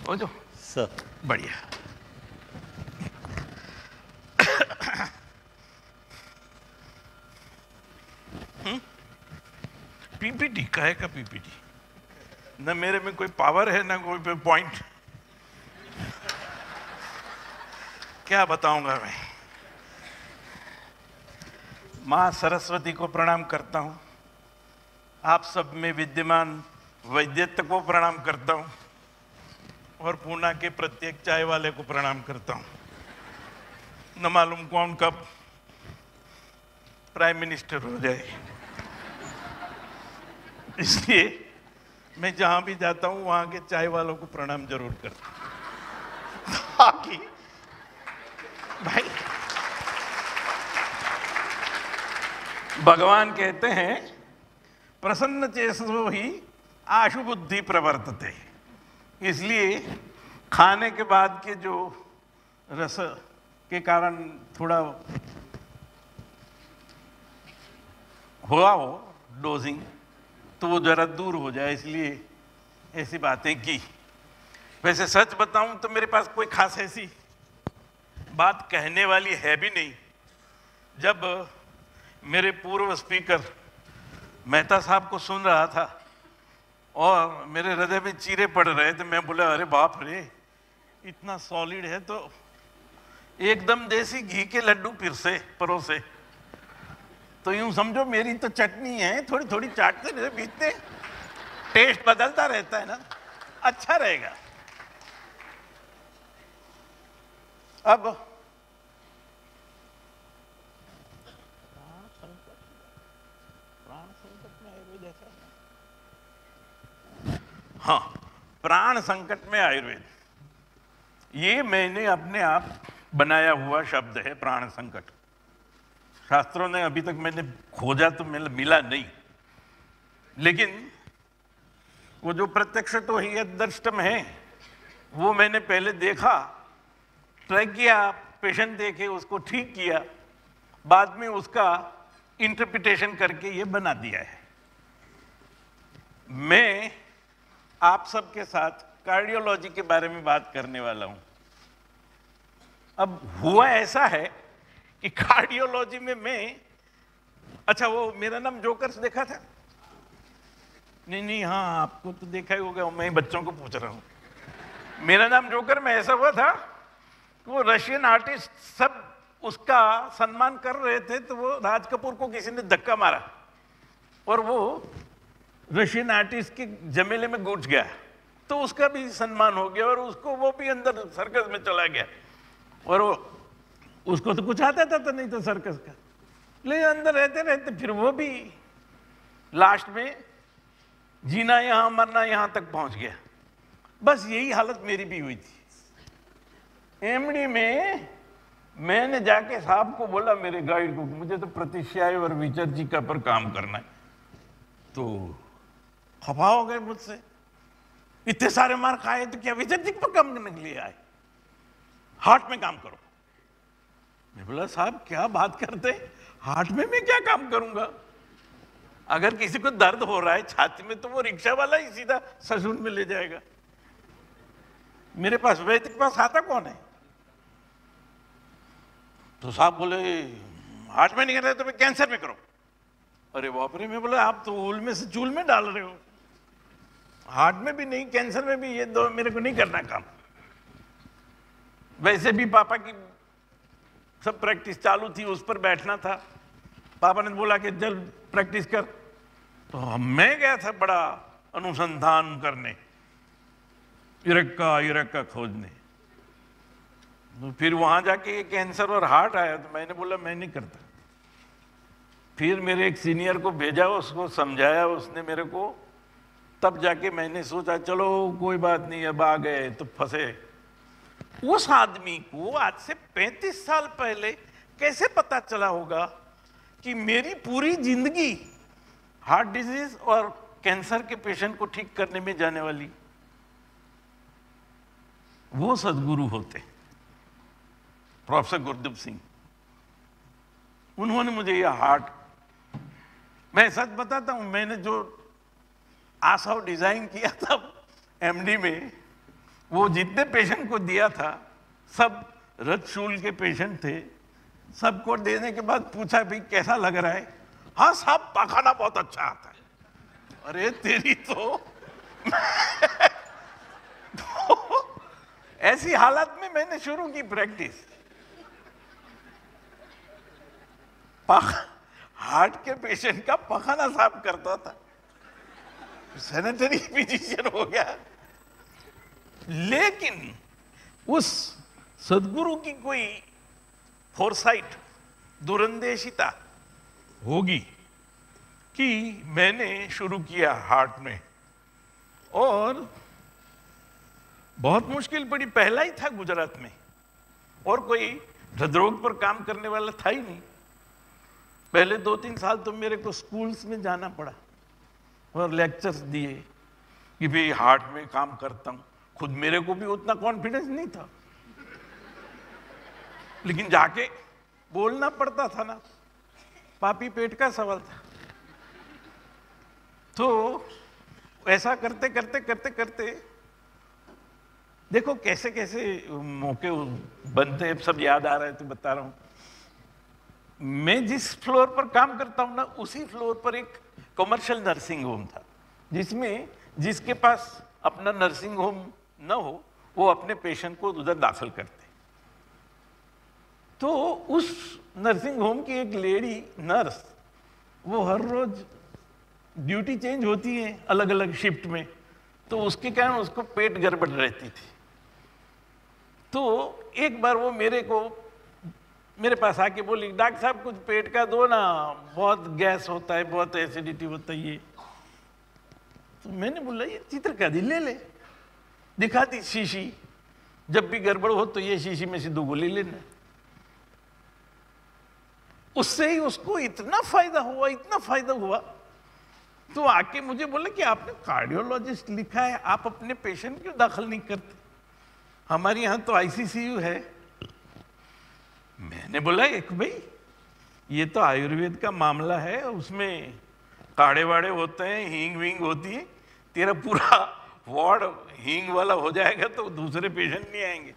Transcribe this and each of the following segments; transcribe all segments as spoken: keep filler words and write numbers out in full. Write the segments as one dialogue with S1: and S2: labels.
S1: हो जो
S2: सर
S1: बढ़िया। पीपीटी काहे का पीपीटी? न मेरे में कोई पावर है न कोई पॉइंट। क्या बताऊंगा मैं। मां सरस्वती को प्रणाम करता हूं, आप सब में विद्यमान वैद्यत्व को प्रणाम करता हूं और पूना के प्रत्येक चाय वाले को प्रणाम करता हूं। न मालूम कौन कब प्राइम मिनिस्टर हो जाए, इसलिए मैं जहां भी जाता हूं वहां के चाय वालों को प्रणाम जरूर करता हूं। ताकि भाई भगवान कहते हैं प्रसन्न चेतो ही आशु बुद्धि प्रवर्तते, इसलिए खाने के बाद के जो रस के कारण थोड़ा हुआ हो डोजिंग, तो वो जरा दूर हो जाए, इसलिए ऐसी बातें की। वैसे सच बताऊं तो मेरे पास कोई खास ऐसी बात कहने वाली है भी नहीं। जब मेरे पूर्व स्पीकर मेहता साहब को सुन रहा था और मेरे हृदय में चीरे पड़ रहे थे, मैं बोला अरे बाप रे, इतना सॉलिड है तो एकदम देसी घी के लड्डू फिर से परोसे, तो यूं समझो मेरी तो चटनी है, थोड़ी थोड़ी चाटते रहे, बीतते टेस्ट बदलता रहता है ना, अच्छा रहेगा। अब हाँ, प्राण संकट में आयुर्वेद, ये मैंने अपने आप बनाया हुआ शब्द है प्राण संकट। शास्त्रों ने अभी तक मैंने खोजा तो मिला नहीं, लेकिन वो जो प्रत्यक्ष तो ही दृष्टम है वो मैंने पहले देखा, ट्राई किया, पेशेंट देखे, उसको ठीक किया, बाद में उसका इंटरप्रिटेशन करके ये बना दिया है। मैं आप सबके साथ कार्डियोलॉजी के बारे में बात करने वाला हूं। अब हुआ ऐसा है कि कार्डियोलॉजी में मैं, अच्छा वो मेरा नाम जोकर्स देखा था? नहीं नहीं, हाँ आपको तो देखा ही होगा, मैं बच्चों को पूछ रहा हूं। मेरा नाम जोकर में ऐसा हुआ था कि वो रशियन आर्टिस्ट सब उसका सम्मान कर रहे थे, तो वो राज कपूर को किसी ने धक्का मारा और वो रशियन आर्टिस्ट के जमेले में घुस गया, तो उसका भी सम्मान हो गया और उसको वो भी अंदर सर्कस में चला गया। और वो उसको तो कुछ आता था तो नहीं तो सर्कस का, लेकिन अंदर रहते रहते फिर वो भी लास्ट में जीना यहां मरना यहां तक पहुंच गया। बस यही हालत मेरी भी हुई थी। एमडी में मैंने जाके साहब को बोला, मेरे गाइड को, मुझे तो प्रतिष्याय और विचर्जिका पर काम करना है, तो खफा हो गए मुझसे, इतने सारे मार खाए तो क्या विचर्जिक पर काम करने के लिए आए? हार्ट में काम करो। मैं बोला साहब क्या बात करते, हार्ट में मैं क्या काम करूंगा? अगर किसी को दर्द हो रहा है छाती में तो वो रिक्शा वाला ही सीधा ससुर में ले जाएगा, मेरे पास वैद्य के पास आता कौन है? तो साहब बोले हार्ट में नहीं कर रहे तो मैं कैंसर में करो। अरे बाप रे, मैं बोला आप तो ऊल में से चूल में डाल रहे हो, हार्ट में भी नहीं कैंसर में भी, ये दो मेरे को नहीं करना काम। वैसे भी पापा की सब प्रैक्टिस चालू थी, उस पर बैठना था, पापा ने बोला कि जल प्रैक्टिस कर, तो मैं गया था बड़ा अनुसंधान करने, इरक्का इरक्का खोजने। तो फिर वहां जाके कैंसर और हार्ट आया, तो मैंने बोला मैं नहीं करता। फिर मेरे एक सीनियर को भेजा, उसको समझाया उसने मेरे को, तब जाके मैंने सोचा चलो कोई बात नहीं, अब आ गए तो फंसे। उस आदमी को आज से पैंतीस साल पहले कैसे पता चला होगा कि मेरी पूरी जिंदगी हार्ट डिजीज और कैंसर के पेशेंट को ठीक करने में जाने वाली? वो सदगुरु होते प्रोफेसर गुरदीप सिंह। उन्होंने मुझे यह हार्ट, मैं सच बताता हूं, मैंने जो आसव डिजाइन किया था एमडी में, वो जितने पेशेंट को दिया था सब रजशूल के पेशेंट थे। सबको देने के बाद पूछा भाई कैसा लग रहा है? हाँ साहब पाखाना बहुत अच्छा आता है। अरे तेरी तो, तो ऐसी हालत में मैंने शुरू की प्रैक्टिस। हार्ट के पेशेंट का पखाना साफ करता था, सैनिटरी फिजिशियन हो गया। लेकिन उस सद्गुरु की कोई फोरसाइट, दूरंदेशिता होगी कि मैंने शुरू किया हार्ट में, और बहुत मुश्किल पड़ी। पहला ही था गुजरात में, और कोई हृदरोग पर काम करने वाला था ही नहीं। पहले दो तीन साल तो मेरे को स्कूल्स में जाना पड़ा और लेक्चर्स दिए कि भाई हार्ट में काम करता हूं। खुद मेरे को भी उतना कॉन्फिडेंस नहीं था, लेकिन जाके बोलना पड़ता था ना, पापी पेट का सवाल था। तो ऐसा करते करते करते करते देखो कैसे कैसे मौके बनते हैं, सब याद आ रहा है तो बता रहा हूं। मैं जिस फ्लोर पर काम करता हूं ना, उसी फ्लोर पर एक कमर्शियल नर्सिंग होम था, जिसमें जिसके पास अपना नर्सिंग होम न हो वो अपने पेशेंट को उधर दाखिल करते। तो उस नर्सिंग होम की एक लेडी नर्स, वो हर रोज ड्यूटी चेंज होती है अलग अलग शिफ्ट में, तो उसके कारण उसको पेट गड़बड़ रहती थी। तो एक बार वो मेरे को मेरे पास आके बोली, डॉक्टर साहब कुछ पेट का दो ना, बहुत गैस होता है, बहुत एसिडिटी होता है ये। तो मैंने बोला ये चित्रकारी ले ले, दिखा दी शीशी, जब भी गड़बड़ हो तो ये शीशी में से दो गोली लेना। उससे ही उसको इतना फायदा हुआ, इतना फायदा हुआ, तो आके मुझे बोले कि आपने कार्डियोलॉजिस्ट लिखा है, आप अपने पेशेंट क्यों दाखिल नहीं करते? हमारे यहाँ तो आईसीसीयू है। मैंने बोला एक भाई ये तो आयुर्वेद का मामला है, उसमें काढ़े वाड़े होते हैं, हींग वींग होती है, तेरा पूरा वार्ड हींग वाला हो जाएगा तो दूसरे पेशेंट नहीं आएंगे।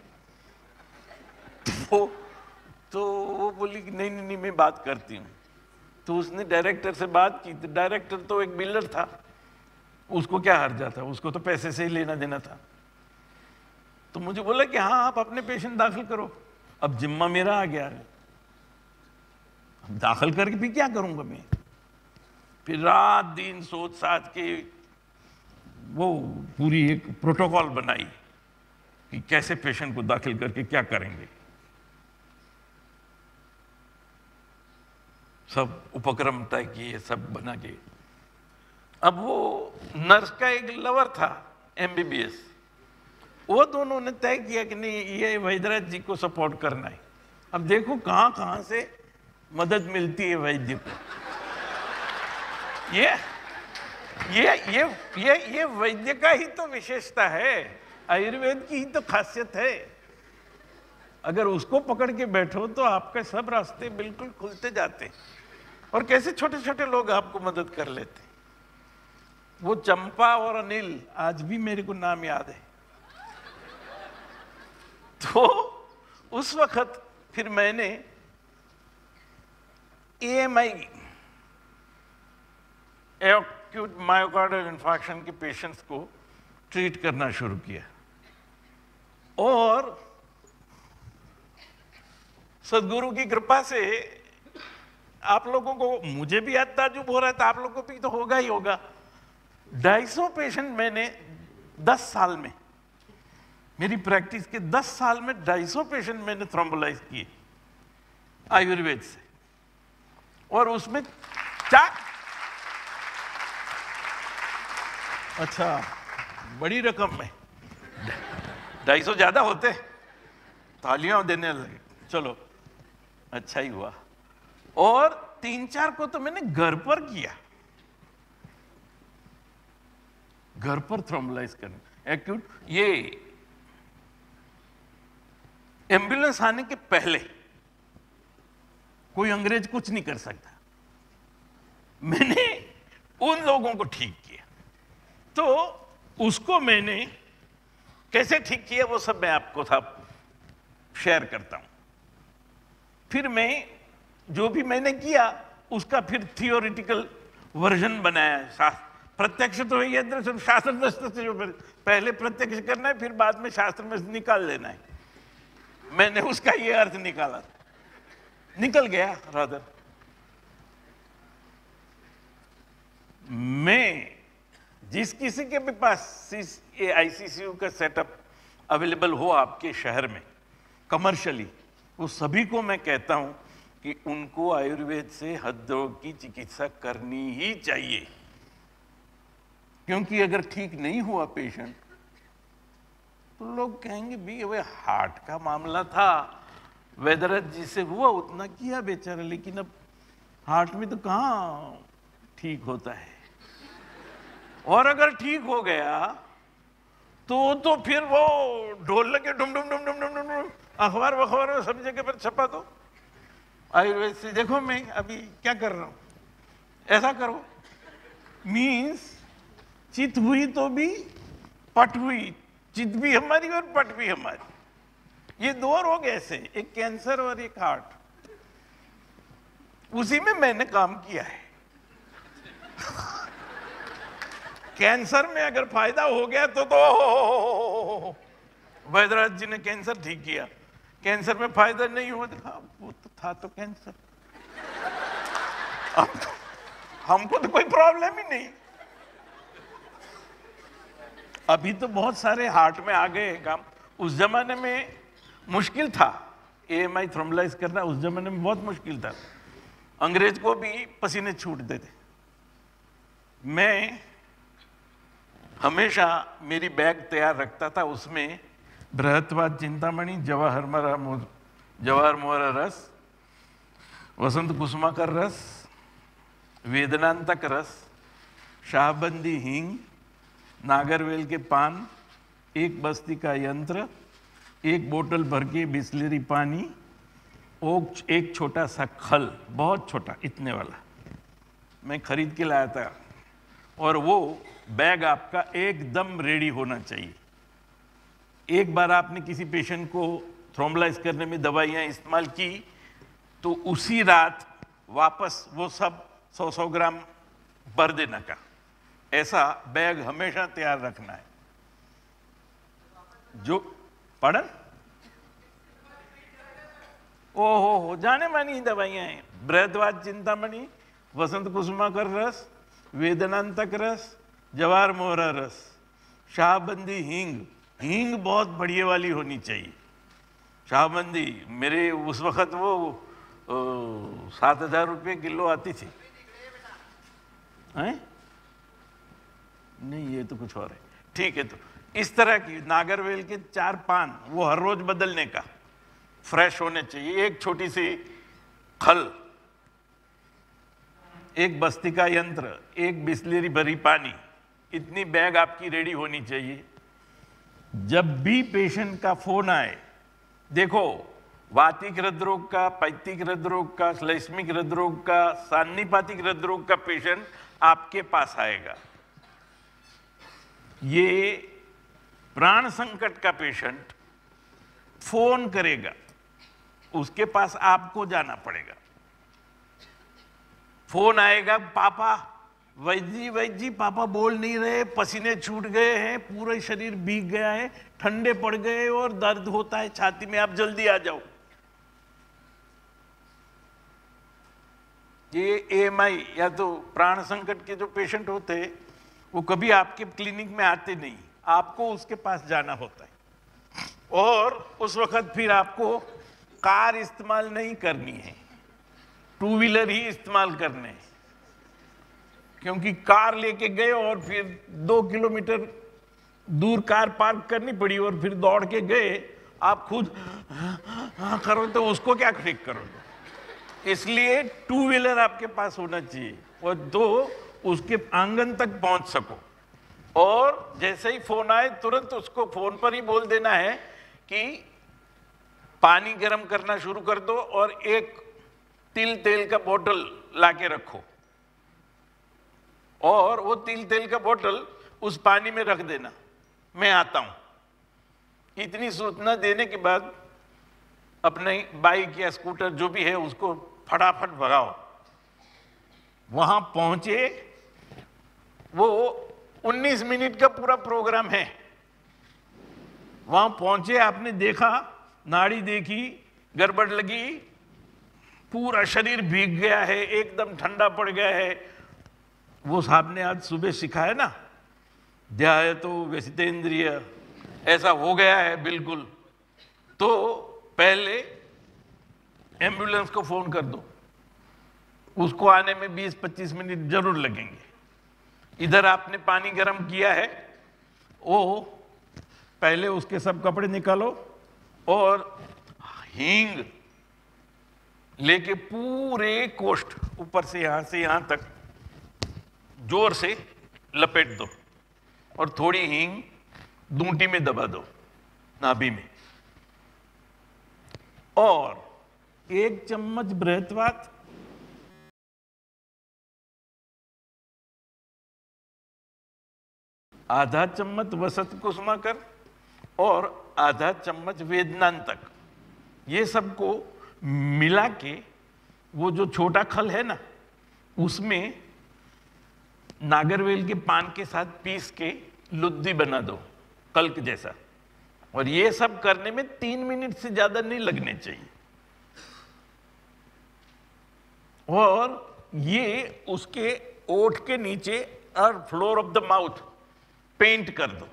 S1: तो तो वो बोली कि नहीं नहीं नहीं मैं बात करती हूँ। तो उसने डायरेक्टर से बात की, तो डायरेक्टर तो एक बिल्डर था, उसको क्या हर्जा था, उसको तो पैसे से ही लेना देना था। तो मुझे बोला कि हाँ आप अपने पेशेंट दाखिल करो। अब जिम्मा मेरा आ गया है, अब दाखिल करके भी क्या करूंगा मैं? फिर रात दिन सोच साच के वो पूरी एक प्रोटोकॉल बनाई कि कैसे पेशेंट को दाखिल करके क्या करेंगे। सब उपक्रम तय किए, सब बना के। अब वो नर्स का एक लवर था एमबीबीएस, वो दोनों ने तय किया कि नहीं ये वैद्यराज जी को सपोर्ट करना है। अब देखो कहां कहां से मदद मिलती है वैद्य को। ये ये ये ये ये वैद्य का ही तो विशेषता है, आयुर्वेद की ही तो खासियत है। अगर उसको पकड़ के बैठो तो आपके सब रास्ते बिल्कुल खुलते जाते, और कैसे छोटे छोटे लोग आपको मदद कर लेते। वो चंपा और अनिल आज भी मेरे को नाम याद है। तो उस वक्त फिर मैंने एएमआई, एक्यूट मायोकार्डियल इन्फार्क्शन के पेशेंट्स को ट्रीट करना शुरू किया, और सद्गुरु की कृपा से आप लोगों को, मुझे भी आज ताजुब हो रहा था, आप लोगों को भी तो होगा ही होगा। ढाई सौ पेशेंट मैंने दस साल में, मेरी प्रैक्टिस के दस साल में ढाई सौ पेशेंट मैंने थ्रोम्बोलाइज किए आयुर्वेद से, और उसमें चार, अच्छा बड़ी रकम में, ढाई सौ ज्यादा होते, तालियां देने लगे, चलो अच्छा ही हुआ। और तीन चार को तो मैंने घर पर किया, घर पर थ्रोम्बोलाइज करना एक्यूट। ये एम्बुलेंस आने के पहले कोई अंग्रेज कुछ नहीं कर सकता, मैंने उन लोगों को ठीक किया। तो उसको मैंने कैसे ठीक किया वो सब मैं आपको था शेयर करता हूं। फिर मैं जो भी मैंने किया उसका फिर थियोरिटिकल वर्जन बनाया। शास्त्र प्रत्यक्ष तो है ये सिर्फ शास्त्र दृष्टि से, जो पहले प्रत्यक्ष करना है फिर बाद में शास्त्र में निकाल लेना है। मैंने उसका ये अर्थ निकाला, निकल गया रादर। मैं जिस किसी के भी पास आईसीसीयू का सेटअप अवेलेबल हो आपके शहर में कमर्शियली, वो सभी को मैं कहता हूं कि उनको आयुर्वेद से हृदरोग की चिकित्सा करनी ही चाहिए। क्योंकि अगर ठीक नहीं हुआ पेशेंट तो लोग कहेंगे भी वे हार्ट का मामला था, वैद्यराज जी से हुआ उतना किया बेचारा, लेकिन अब हार्ट में तो कहाँ ठीक होता है। और अगर ठीक हो गया तो तो फिर वो ढोल लगे डुम डुम डुम डुम डुम डुम डुम, अखबार वखबार में सब जगह पर छपा दो आयुर्वेद से देखो मैं अभी क्या कर रहा हूं, ऐसा करो। मीन्स चित हुई तो भी पट हुई, चित भी हमारी और पट भी हमारी। ये दो रोग ऐसे, एक कैंसर और एक हार्ट, उसी में मैंने काम किया है। कैंसर में अगर फायदा हो गया तो तो वैद्यराज जी ने कैंसर ठीक किया, कैंसर में फायदा नहीं हुआ तो हाँ, वो तो था तो कैंसर, अब तो हमको तो कोई प्रॉब्लम ही नहीं। अभी तो बहुत सारे हार्ट में आ गए काम, उस जमाने में मुश्किल था एएमआई थ्रोम्बोलाइज करना, उस जमाने में बहुत मुश्किल था, अंग्रेज को भी पसीने छूटते थे। मैं हमेशा मेरी बैग तैयार रखता था, उसमें बृहत्वाद चिंतामणि, जवाहर मरा जवाहर मोहरा रस, वसंत कुसुमा का रस, वेदनांतक रस, शाहबंदी हींग, नागरवेल के पान, एक बस्ती का यंत्र, एक बोतल भर के बिस्लेरी पानी, और एक छोटा सा खल, बहुत छोटा इतने वाला मैं खरीद के लाया था। और वो बैग आपका एकदम रेडी होना चाहिए। एक बार आपने किसी पेशेंट को थ्रोम्बोलाइज करने में दवाइयाँ इस्तेमाल की तो उसी रात वापस वो सब सौ सौ ग्राम भर देना का, ऐसा बैग हमेशा तैयार रखना है। जो पढ़न ओ हो हो जाने मानी दवाइयाँ हैं, बृहत्वाद चिंतामणि, वसंत कुसुमा का रस, वेदनांतक रस, जवाहर मोहरा रस, शाहबंदी हींग, हींग बहुत बढ़िया वाली होनी चाहिए। शाहबंदी मेरे उस वक्त वो सात हजार रुपये किलो आती थी, हैं? नहीं ये तो कुछ और है, ठीक है। तो इस तरह की नागरवेल के चार पान, वो हर रोज बदलने का, फ्रेश होने चाहिए। एक छोटी सी खल, एक बस्ती का यंत्र, एक बिस्लेरी भरी पानी, इतनी बैग आपकी रेडी होनी चाहिए। जब भी पेशेंट का फोन आए, देखो वातिक हृदरोग का, पैतिक हृदरोग का, श्लेष्मिक हृदरोग का, सान्निपातिक हृदरोग का पेशेंट आपके पास आएगा। ये प्राण संकट का पेशेंट फोन करेगा, उसके पास आपको जाना पड़ेगा। फोन आएगा, पापा वैद्य जी वैद्य जी पापा बोल नहीं रहे, पसीने छूट गए हैं, पूरा शरीर भीग गया है, ठंडे पड़ गए और दर्द होता है छाती में, आप जल्दी आ जाओ। ये एएमआई या तो प्राण संकट के जो पेशेंट होते हैं वो कभी आपके क्लिनिक में आते नहीं, आपको उसके पास जाना होता है। और उस वक्त फिर आपको कार इस्तेमाल नहीं करनी है, टू व्हीलर ही इस्तेमाल करने हैं। क्योंकि कार लेके गए और फिर दो किलोमीटर दूर कार पार्क करनी पड़ी और फिर दौड़ के गए, आप खुद हाँ करो तो उसको क्या ठीक करोगे। इसलिए टू व्हीलर आपके पास होना चाहिए और दो उसके आंगन तक पहुंच सको। और जैसे ही फोन आए तुरंत उसको फोन पर ही बोल देना है कि पानी गर्म करना शुरू कर दो और एक तिल तेल का बोतल लाके रखो, और वो तिल तेल का बोतल उस पानी में रख देना, मैं आता हूं। इतनी सूचना देने के बाद अपने बाइक या स्कूटर जो भी है उसको फटाफट भगाओ। वहां पहुंचे, वो उन्नीस मिनट का पूरा प्रोग्राम है। वहां पहुंचे, आपने देखा, नाड़ी देखी, गड़बड़ लगी, पूरा शरीर भीग गया है, एकदम ठंडा पड़ गया है। वो साहब ने आज सुबह सिखाया ना, ध्यायतो व्यसितेंद्रिय, ऐसा हो गया है बिल्कुल, तो पहले एम्बुलेंस को फोन कर दो। उसको आने में बीस पच्चीस मिनट जरूर लगेंगे। इधर आपने पानी गर्म किया है, वो पहले उसके सब कपड़े निकालो और हींग लेके पूरे कोष्ठ ऊपर से यहां से यहां तक जोर से लपेट दो और थोड़ी हींग दूंटी में दबा दो, नाभि में, और एक चम्मच बृहत्वात, आधा चम्मच वसत कुसुमाकर और आधा चम्मच वेदनांतक, ये सबको मिला के वो जो छोटा खल है ना, उसमें नागरवेल के पान के साथ पीस के लुद्दी बना दो, कल्क जैसा। और ये सब करने में तीन मिनट से ज्यादा नहीं लगने चाहिए। और ये उसके ओठ के नीचे और floor of the mouth paint कर दो।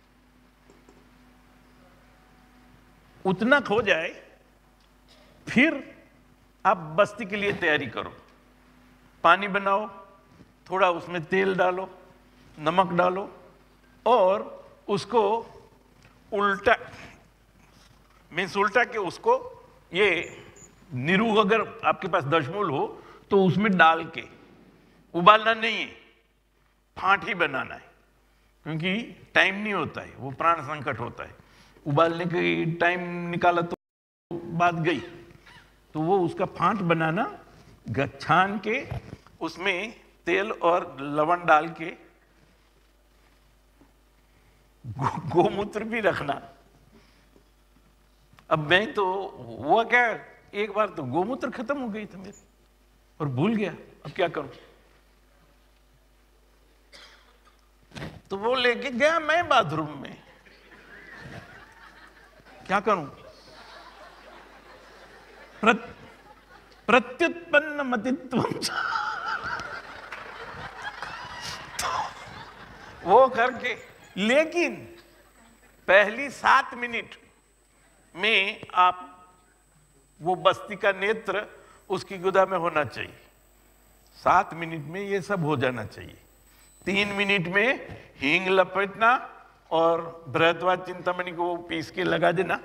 S1: उतना हो जाए, फिर आप बस्ती के लिए तैयारी करो। पानी बनाओ, थोड़ा उसमें तेल डालो, नमक डालो और उसको उल्टा, मीन्स उल्टा के उसको, ये नीरू अगर आपके पास दशमूल हो तो उसमें डाल के, उबालना नहीं है, फांट ही बनाना है, क्योंकि टाइम नहीं होता है, वो प्राण संकट होता है। उबालने के टाइम निकाला तो बात गई, तो वो उसका फांट बनाना, छान के उसमें तेल और लवण डाल के, गो, गोमूत्र भी रखना। अब मैं तो हुआ क्या, एक बार तो गोमूत्र खत्म हो गई थी मेरी और भूल गया, अब क्या करूं। तो वो लेके गया मैं बाथरूम में, क्या करूं। प्रत, प्रत्युत्पन्न मतित्वम वो करके, लेकिन पहली सात मिनट में आप वो बस्ती का नेत्र उसकी गुदा में होना चाहिए। सात मिनट में ये सब हो जाना चाहिए। तीन मिनट में हींग लपेटना और बृहत्वात चिंतामणि को पीस के लगा देना।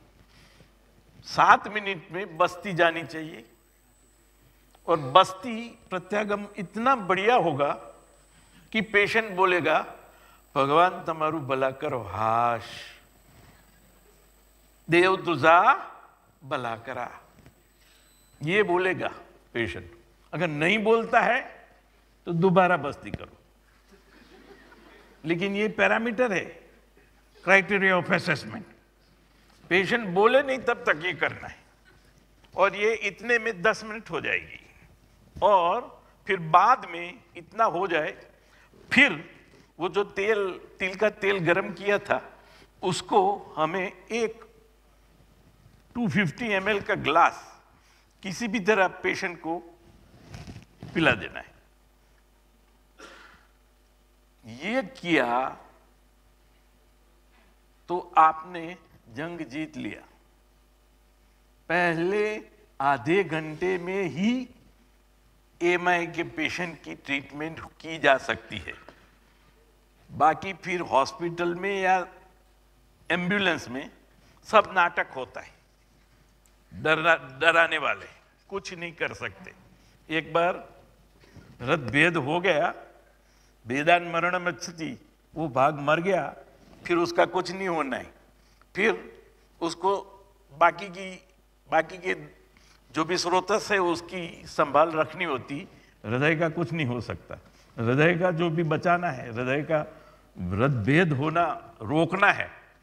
S1: सात मिनट में बस्ती जानी चाहिए और बस्ती प्रत्यागम इतना बढ़िया होगा कि पेशेंट बोलेगा, भगवान तमारू भला करो हाश, देव तुझा भला करा, ये बोलेगा पेशेंट। अगर नहीं बोलता है तो दोबारा बस्ती करो। लेकिन ये पैरामीटर है, क्राइटेरिया ऑफ असेसमेंट। पेशेंट बोले नहीं तब तक ये करना है, और ये इतने में दस मिनट हो जाएगी। और फिर बाद में इतना हो जाए, फिर वो जो तेल, तिल का तेल गरम किया था, उसको हमें एक दो सौ पचास एम एल का ग्लास किसी भी तरह पेशेंट को पिला देना है। ये किया तो आपने जंग जीत लिया। पहले आधे घंटे में ही एमआई के पेशेंट की ट्रीटमेंट की जा सकती है। बाकी फिर हॉस्पिटल में या एम्बुलेंस में सब नाटक होता है, डरा डराने वाले कुछ नहीं कर सकते। एक बार रथ भेद हो गया, वेदान मरणम अच्छी, वो भाग मर गया, फिर उसका कुछ नहीं होना है। फिर उसको बाकी की बाकी के जो भी स्रोतस है उसकी संभाल रखनी होती। हृदय का कुछ नहीं हो सकता। हृदय का जो भी बचाना है, हृदय का रथ भेद होना रोकना है,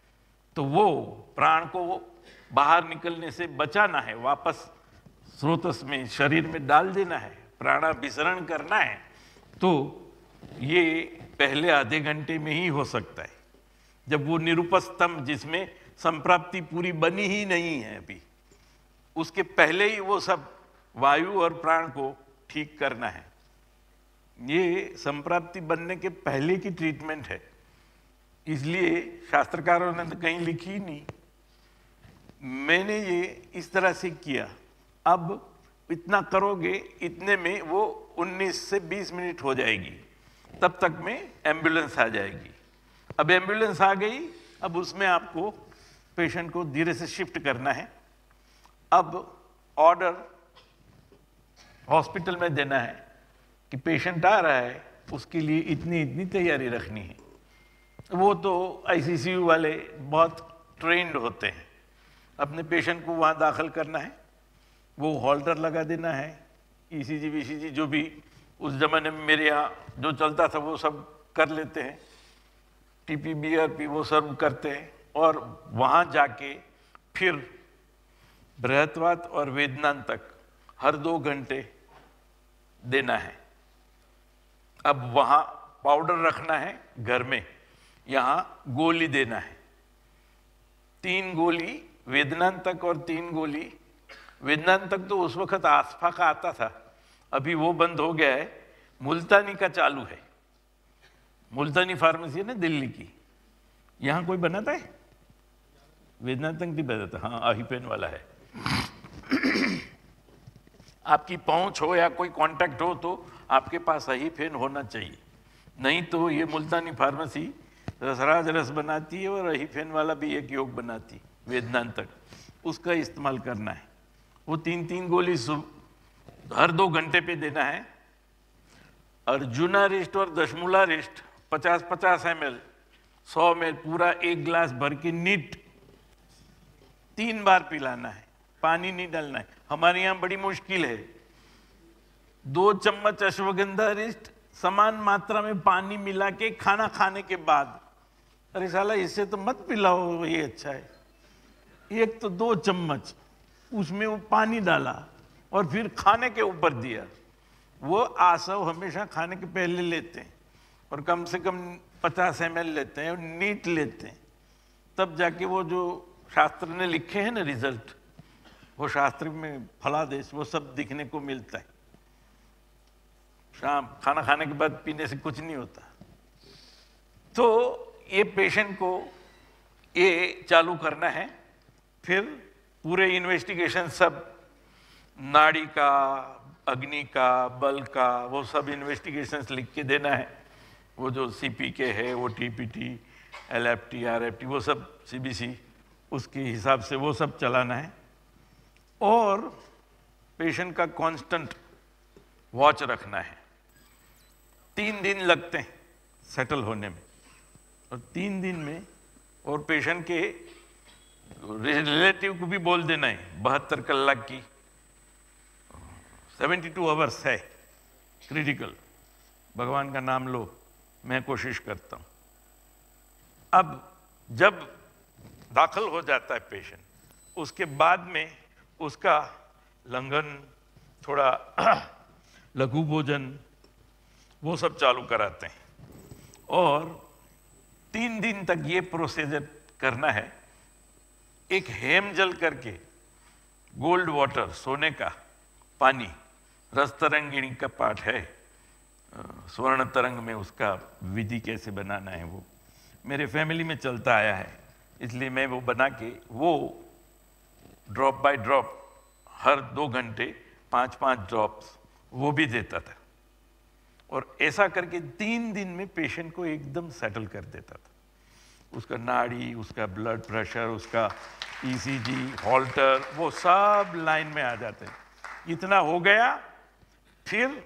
S1: तो वो प्राण को बाहर निकलने से बचाना है, वापस स्रोतस में शरीर में डाल देना है, प्राणाभिसरण करना है, तो ये पहले आधे घंटे में ही हो सकता है, जब वो निरुपस्थम जिसमें संप्राप्ति पूरी बनी ही नहीं है अभी, उसके पहले ही वो सब वायु और प्राण को ठीक करना है। ये संप्राप्ति बनने के पहले की ट्रीटमेंट है, इसलिए शास्त्रकारों ने तो कहीं लिखी नहीं। मैंने ये इस तरह से किया। अब इतना करोगे, इतने में वो उन्नीस से बीस मिनट हो जाएगी, तब तक में एम्बुलेंस आ जाएगी। अब एम्बुलेंस आ गई, अब उसमें आपको पेशेंट को धीरे से शिफ्ट करना है। अब ऑर्डर हॉस्पिटल में देना है कि पेशेंट आ रहा है, उसके लिए इतनी इतनी तैयारी रखनी है। वो तो आईसीसीयू वाले बहुत ट्रेंड होते हैं, अपने पेशेंट को वहाँ दाखिल करना है, वो हॉल्टर लगा देना है, ईसीजी वीसीजी जो भी उस जमाने में मेरे यहाँ जो चलता था वो सब कर लेते हैं, टीपी बीआरपी वो सब करते हैं, और वहाँ जाके फिर बृहत्वात और वेदनांत तक हर दो घंटे देना है। अब वहाँ पाउडर रखना है घर में, यहाँ गोली देना है, तीन गोली वेदनांत तक और तीन गोली वेदनांत तक तो उस वक्त आसफा का आता था, अभी वो बंद हो गया है, मुल्तानी का चालू है। मुल्तानी फार्मेसी है ना दिल्ली की, यहाँ कोई बनाता है वेदनांत तक नहीं बनाता, हाँ आहीपेन वाला है। आपकी पहुंच हो या कोई कांटेक्ट हो तो आपके पास आहीपेन होना चाहिए, नहीं तो ये मुल्तानी फार्मेसी रसराज रस बनाती है और आहीपेन वाला भी एक योग बनाती वेदनांत तक, उसका इस्तेमाल करना है। वो तीन तीन गोली हर दो घंटे पे देना है। अर्जुना रिस्ट और दशमूला रिस्ट पचास पचास एम एल सौ में पूरा एक गिलास भर के नीट तीन बार पिलाना है, पानी नहीं डालना है। हमारे यहाँ बड़ी मुश्किल है, दो चम्मच अश्वगंधा रिस्ट समान मात्रा में पानी मिला के खाना खाने के बाद, अरे साला इससे तो मत पिलाओ, ये अच्छा है। एक तो दो चम्मच उसमें वो पानी डाला और फिर खाने के ऊपर दिया। वो आसव हमेशा खाने के पहले लेते हैं और कम से कम पचास एम एल लेते हैं और नीट लेते हैं, तब जाके वो जो शास्त्र ने लिखे हैं ना रिजल्ट, वो शास्त्र में फलादेश वो सब दिखने को मिलता है। शाम खाना खाने के बाद पीने से कुछ नहीं होता। तो ये पेशेंट को ये चालू करना है, फिर पूरे इन्वेस्टिगेशन सब नाड़ी का, अग्नि का, बल का, वो सब इन्वेस्टिगेशंस लिख के देना है। वो जो सीपीके है, वो टीपीटी, एलएफटी, आरएफटी, वो सब सीबीसी, उसके हिसाब से वो सब चलाना है। और पेशेंट का कांस्टेंट वॉच रखना है। तीन दिन लगते हैं सेटल होने में, और तीन दिन में और पेशेंट के रिलेटिव को भी बोल देना है बहत्तर कलाक की, सेवेंटी टू आवर्स है क्रिटिकल, भगवान का नाम लो, मैं कोशिश करता हूँ। अब जब दाखिल हो जाता है पेशेंट, उसके बाद में उसका लंघन, थोड़ा लघु भोजन, वो सब चालू कराते हैं। और तीन दिन तक ये प्रोसीजर करना है। एक हेम जल करके गोल्ड वाटर, सोने का पानी, रस तरंगिणी का पाठ है, स्वर्ण तरंग में उसका विधि कैसे बनाना है वो मेरे फैमिली में चलता आया है, इसलिए मैं वो बना के वो ड्रॉप बाय ड्रॉप हर दो घंटे पाँच पाँच ड्रॉप्स वो भी देता था। और ऐसा करके तीन दिन में पेशेंट को एकदम सेटल कर देता था। उसका नाड़ी, उसका ब्लड प्रेशर, उसका ईसीजी, हॉल्टर, वो सब लाइन में आ जाते हैं। इतना हो गया, फिर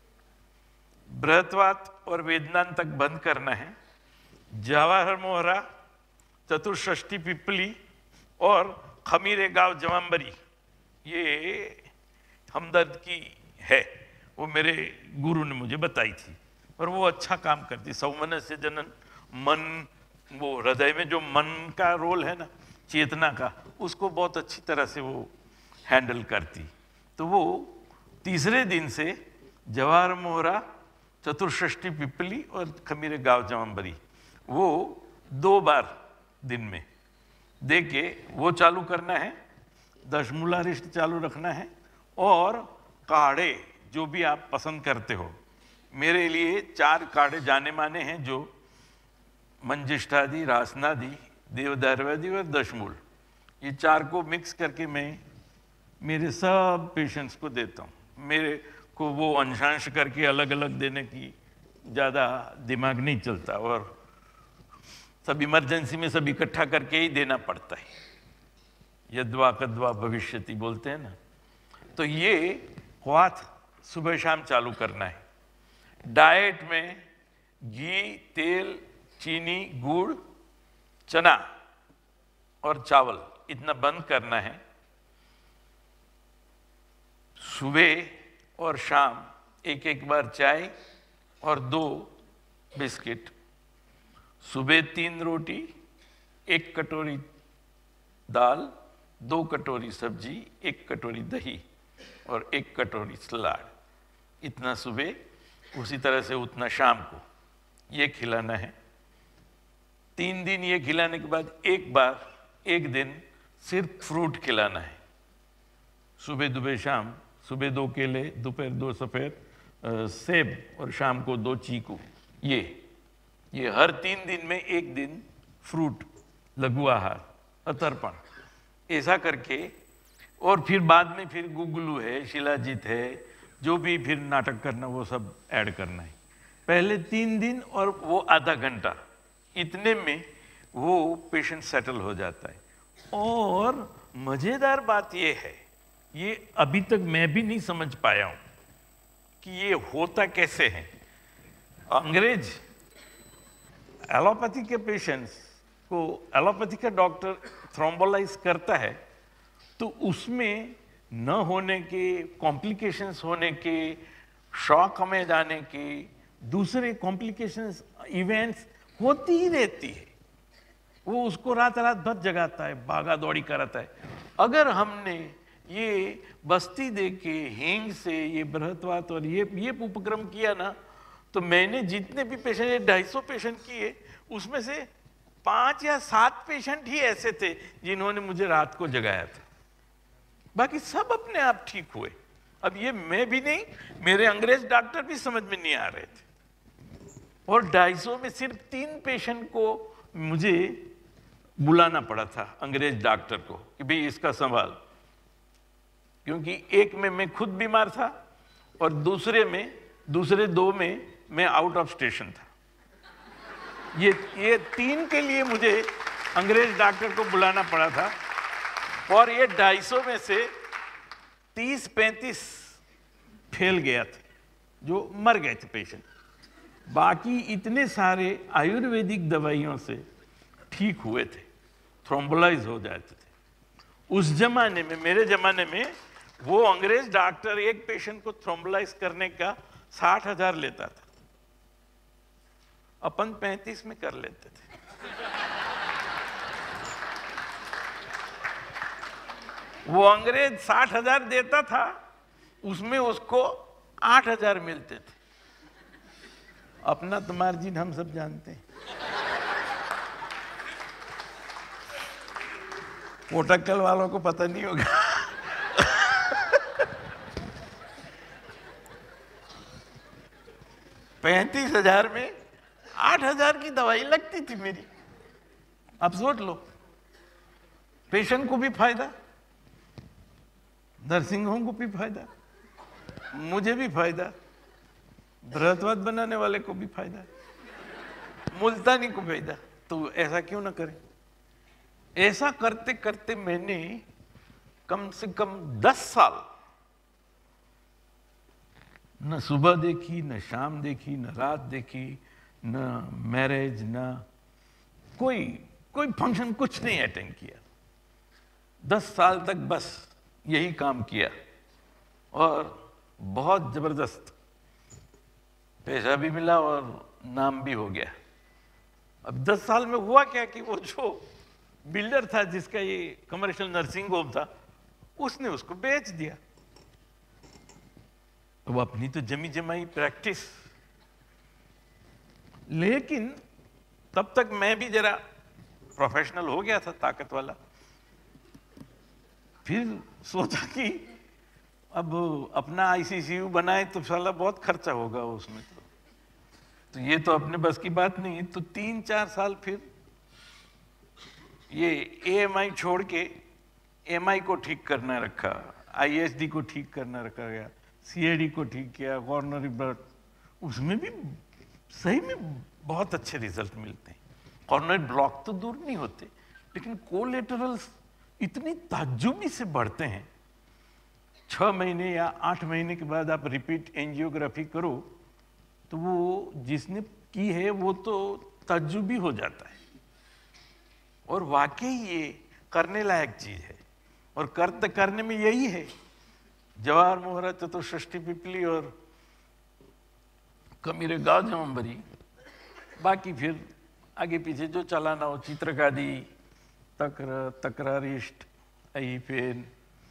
S1: बृहत्वात और वेदनांत तक बंद करना है। जवाहर मोहरा, चतुष्षष्ठी पिपली और खमीरे गांव जवाम्बरी, ये हमदर्द की है, वो मेरे गुरु ने मुझे बताई थी और वो अच्छा काम करती। सौमनस्य जनन, मन, वो हृदय में जो मन का रोल है ना, चेतना का, उसको बहुत अच्छी तरह से वो हैंडल करती। तो वो तीसरे दिन से जवार मोहरा, चतुर्षष्ठी पिपली और खमीरे गाँव जमंबरी, वो दो बार दिन में दे के वो चालू करना है। दशमूला रिष्ट चालू रखना है और काढ़े जो भी आप पसंद करते हो, मेरे लिए चार काढ़े जाने माने हैं, जो मंजिष्ठादि, रासनादि, देवदारवादि और दशमूल, ये चार को मिक्स करके मैं मेरे सब पेशेंट्स को देता हूँ। मेरे को वो अंशांश करके अलग अलग देने की ज़्यादा दिमाग नहीं चलता, और सब इमरजेंसी में सब इकट्ठा करके ही देना पड़ता है। यद्वा कद्वा भविष्यति बोलते हैं ना। तो ये क्वाथ सुबह शाम चालू करना है। डाइट में घी, तेल, चीनी, गुड़, चना और चावल इतना बंद करना है। सुबह और शाम एक एक बार चाय और दो बिस्किट। सुबह तीन रोटी, एक कटोरी दाल, दो कटोरी सब्जी, एक कटोरी दही और एक कटोरी सलाद, इतना सुबह। उसी तरह से उतना शाम को ये खिलाना है। तीन दिन ये खिलाने के बाद एक बार एक दिन सिर्फ फ्रूट खिलाना है। सुबह दोपहर शाम, सुबह दो केले, दोपहर दो सफ़ेद सेब और शाम को दो चीकू। ये ये हर तीन दिन में एक दिन फ्रूट, लघु आहार, अतर्पण, ऐसा करके। और फिर बाद में फिर गुगलू है, शिलाजीत है, जो भी फिर नाटक करना वो सब ऐड करना है। पहले तीन दिन और वो आधा घंटा, इतने में वो पेशेंट सेटल हो जाता है। और मज़ेदार बात ये है, ये अभी तक मैं भी नहीं समझ पाया हूँ कि ये होता कैसे है। अंग्रेज एलोपैथी के पेशेंट्स को, एलोपैथी का डॉक्टर थ्रोम्बोलाइज करता है तो उसमें न होने के, कॉम्प्लिकेशंस होने के, शॉक में जाने के, दूसरे कॉम्प्लिकेशंस, इवेंट्स होती ही रहती है। वो उसको रात रात भर जगाता है, भागा दौड़ी कराता है। अगर हमने ये बस्ती दे के हींग से ये बृहत्वात और ये ये उपक्रम किया ना, तो मैंने जितने भी पेशेंट, ढाई सौ पेशेंट किए, उसमें से पांच या सात पेशेंट ही ऐसे थे जिन्होंने मुझे रात को जगाया था। बाकी सब अपने आप ठीक हुए। अब ये मैं भी नहीं, मेरे अंग्रेज डॉक्टर भी समझ में नहीं आ रहे थे। और ढाई सौ में सिर्फ तीन पेशेंट को मुझे बुलाना पड़ा था, अंग्रेज डॉक्टर को, कि भाई इसका संभाल। क्योंकि एक में मैं खुद बीमार था और दूसरे में, दूसरे दो में मैं आउट ऑफ स्टेशन था। ये ये तीन के लिए मुझे अंग्रेज डॉक्टर को बुलाना पड़ा था। और ये ढाई सौ में से तीस पैंतीस फैल गया थे, जो मर गए थे पेशेंट। बाकी इतने सारे आयुर्वेदिक दवाइयों से ठीक हुए थे, थ्रोम्बोलाइज हो जाते थे। उस जमाने में, मेरे जमाने में, वो अंग्रेज डॉक्टर एक पेशेंट को थ्रोम्बोलाइज करने का साठ हजार लेता था। अपन पैंतीस में कर लेते थे। वो अंग्रेज साठ हजार देता था, उसमें उसको आठ हजार मिलते थे। अपना तो मार्जिन हम सब जानते हैं। कोटक्कल वालों को पता नहीं होगा। पैंतीस हजार में आठ हजार की दवाई लगती थी मेरी। अब सोच लो, पेशेंट को भी फायदा, नर्सिंग होम को भी फायदा, मुझे भी फायदा, बृहत्वात बनाने वाले को भी फायदा, मुल्तानी को फायदा। तो ऐसा क्यों ना करें? ऐसा करते करते मैंने कम से कम दस साल न सुबह देखी, न शाम देखी, न रात देखी, न मैरिज, न कोई कोई फंक्शन, कुछ नहीं अटेंड किया। दस साल तक बस यही काम किया और बहुत जबरदस्त पैसा भी मिला और नाम भी हो गया। अब दस साल में हुआ क्या कि वो जो बिल्डर था जिसका ये कमर्शियल नर्सिंग होम था, उसने उसको बेच दिया। तो वो अपनी तो जमी जमाई प्रैक्टिस, लेकिन तब तक मैं भी जरा प्रोफेशनल हो गया था, ताकत वाला। फिर सोचा कि अब अपना आईसीसीयू बनाए तो साला बहुत खर्चा होगा उसमें, तो तो ये तो अपने बस की बात नहीं है। तो तीन चार साल फिर ये एएमआई छोड़ के एमआई को ठीक करना रखा, आईएसडी को ठीक करना रखा गया, सीएडी को ठीक किया, कॉर्नरी ब्लड, उसमें भी सही में बहुत अच्छे रिजल्ट मिलते हैं। कॉर्नरी ब्लॉक तो दूर नहीं होते, लेकिन कोलेटरल्स इतनी ताज्जुबी से बढ़ते हैं। छः महीने या आठ महीने के बाद आप रिपीट एंजियोग्राफी करो तो वो जिसने की है वो तो ताज्जुबी हो जाता है। और वाकई ये करने लायक चीज है, और करते करने में यही है, जवाहर मोहरा चतुष्षष्ठी पिपली और कमीरे गाँव जमंबरी, बाकी फिर आगे पीछे जो चलाना हो, चित्रकादी, तक्र तकरारिष्ट, अहीफेन।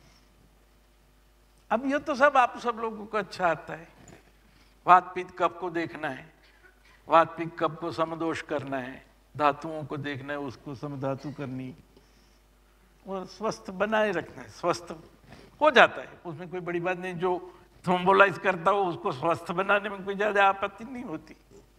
S1: अब ये तो सब आप सब लोगों को अच्छा आता है। वात पित्त कफ को देखना है, वात पित्त कफ को समदोष करना है, धातुओं को देखना है, उसको समधातु करनी और स्वस्थ बनाए रखना है। स्वस्थ हो जाता है, उसमें कोई बड़ी बात नहीं। जो थ्रोम्बोलाइज करता हो उसको स्वस्थ बनाने में कोई ज़्यादा आपत्ति नहीं होती।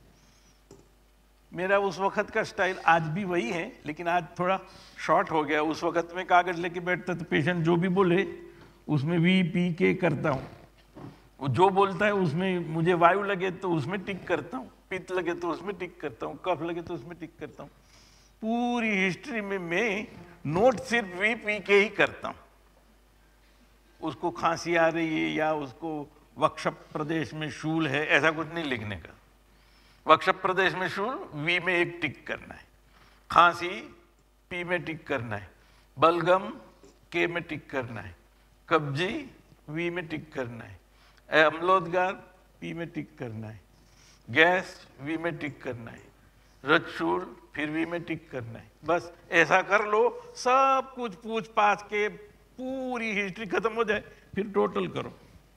S1: मेरा उस वक्त का स्टाइल आज भी वही है, लेकिन आज थोड़ा शॉर्ट हो गया। उस वक्त में कागज लेके बैठता तो पेशेंट जो भी बोले उसमें वी पी के करता हूँ। वो जो बोलता है उसमें मुझे वायु लगे तो उसमें टिक करता हूँ, पित्त लगे तो उसमें टिक करता हूँ, कफ लगे तो उसमें टिक करता हूँ। पूरी हिस्ट्री में मैं नोट सिर्फ वी पी के ही करता हूँ। उसको खांसी आ रही है या उसको वक्ष प्रदेश में शूल है, ऐसा कुछ नहीं लिखने का। वक्ष प्रदेश में शूल, वी में एक टिक करना है। खांसी, पी में टिक करना है। बलगम, के में टिक करना है। कब्जी, वी में टिक करना है। अम्लोदगार, पी में टिक करना है। गैस, वी में टिक करना है। रजशूल, फिर वी में टिक करना है। बस ऐसा कर लो, सब कुछ पूछ पाछ के पूरी हिस्ट्री खत्म हो जाए, फिर टोटल करो।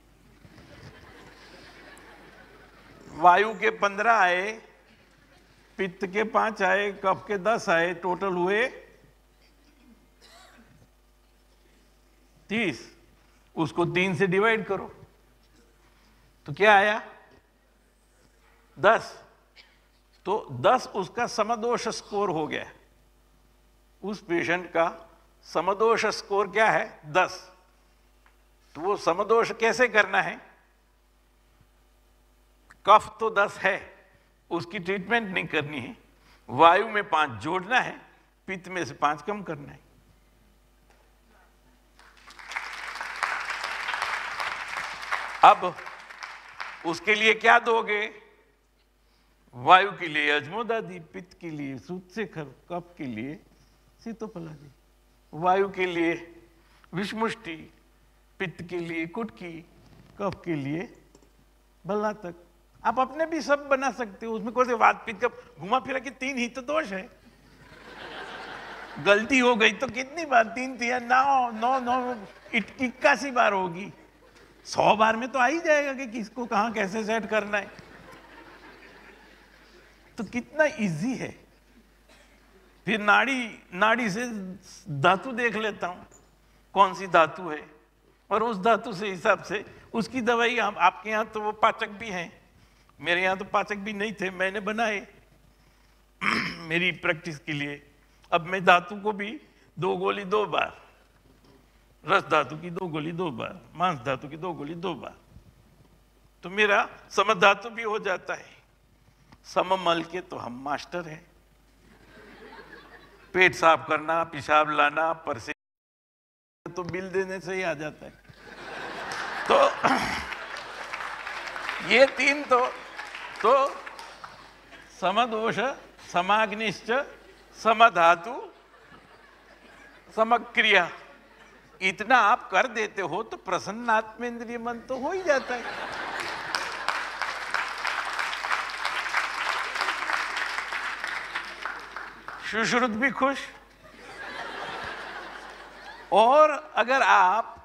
S1: वायु के पंद्रह आए, पित्त के पांच आए, कफ के दस आए, टोटल हुए तीस। उसको तीन से डिवाइड करो तो क्या आया? दस। तो दस उसका समदोष स्कोर हो गया। उस पेशेंट का समदोष स्कोर क्या है? दस। तो वो समदोष कैसे करना है? कफ तो दस है, उसकी ट्रीटमेंट नहीं करनी है। वायु में पांच जोड़ना है, पित्त में से पांच कम करना है। अब उसके लिए क्या दोगे? वायु के लिए अजमोदादी, पित्त के लिए सूतशेखर, कफ के लिए सीतोपलादी। वायु के लिए विषमुष्टि, पित्त के लिए कुटकी, कफ के लिए बलातक। आप अपने भी सब बना सकते हो, उसमें कौन से वात पित्त का घुमा फिरा के तीन ही तो दोष है। गलती हो गई तो कितनी बार? तीन तिया नौ नौ नौ इक्यासी बार होगी। सौ बार में तो आ ही जाएगा कि किसको कहां कैसे सेट करना है। तो कितना इजी है। फिर नाड़ी नाड़ी से धातु देख लेता हूं, कौन सी धातु है, और उस धातु से हिसाब से उसकी दवाई। हम आपके यहाँ तो वो पाचक भी हैं, मेरे यहाँ तो पाचक भी नहीं थे, मैंने बनाए मेरी प्रैक्टिस के लिए। अब मैं धातु को भी दो गोली दो बार, रस धातु की दो गोली दो बार, मांस धातु की दो गोली दो बार, तो मेरा सम धातु भी हो जाता है। सममल के तो हम मास्टर हैं। पेट साफ करना, पेशाब लाना, परसे तो बिल देने से ही आ जाता है। तो ये तीन तो तो समदोष, समाग्निश्च, समधातु, समक्रिया, इतना आप कर देते हो तो प्रसन्नात्मेंद्रिय मन तो हो ही जाता है। सुश्रुत भी खुश। और अगर आप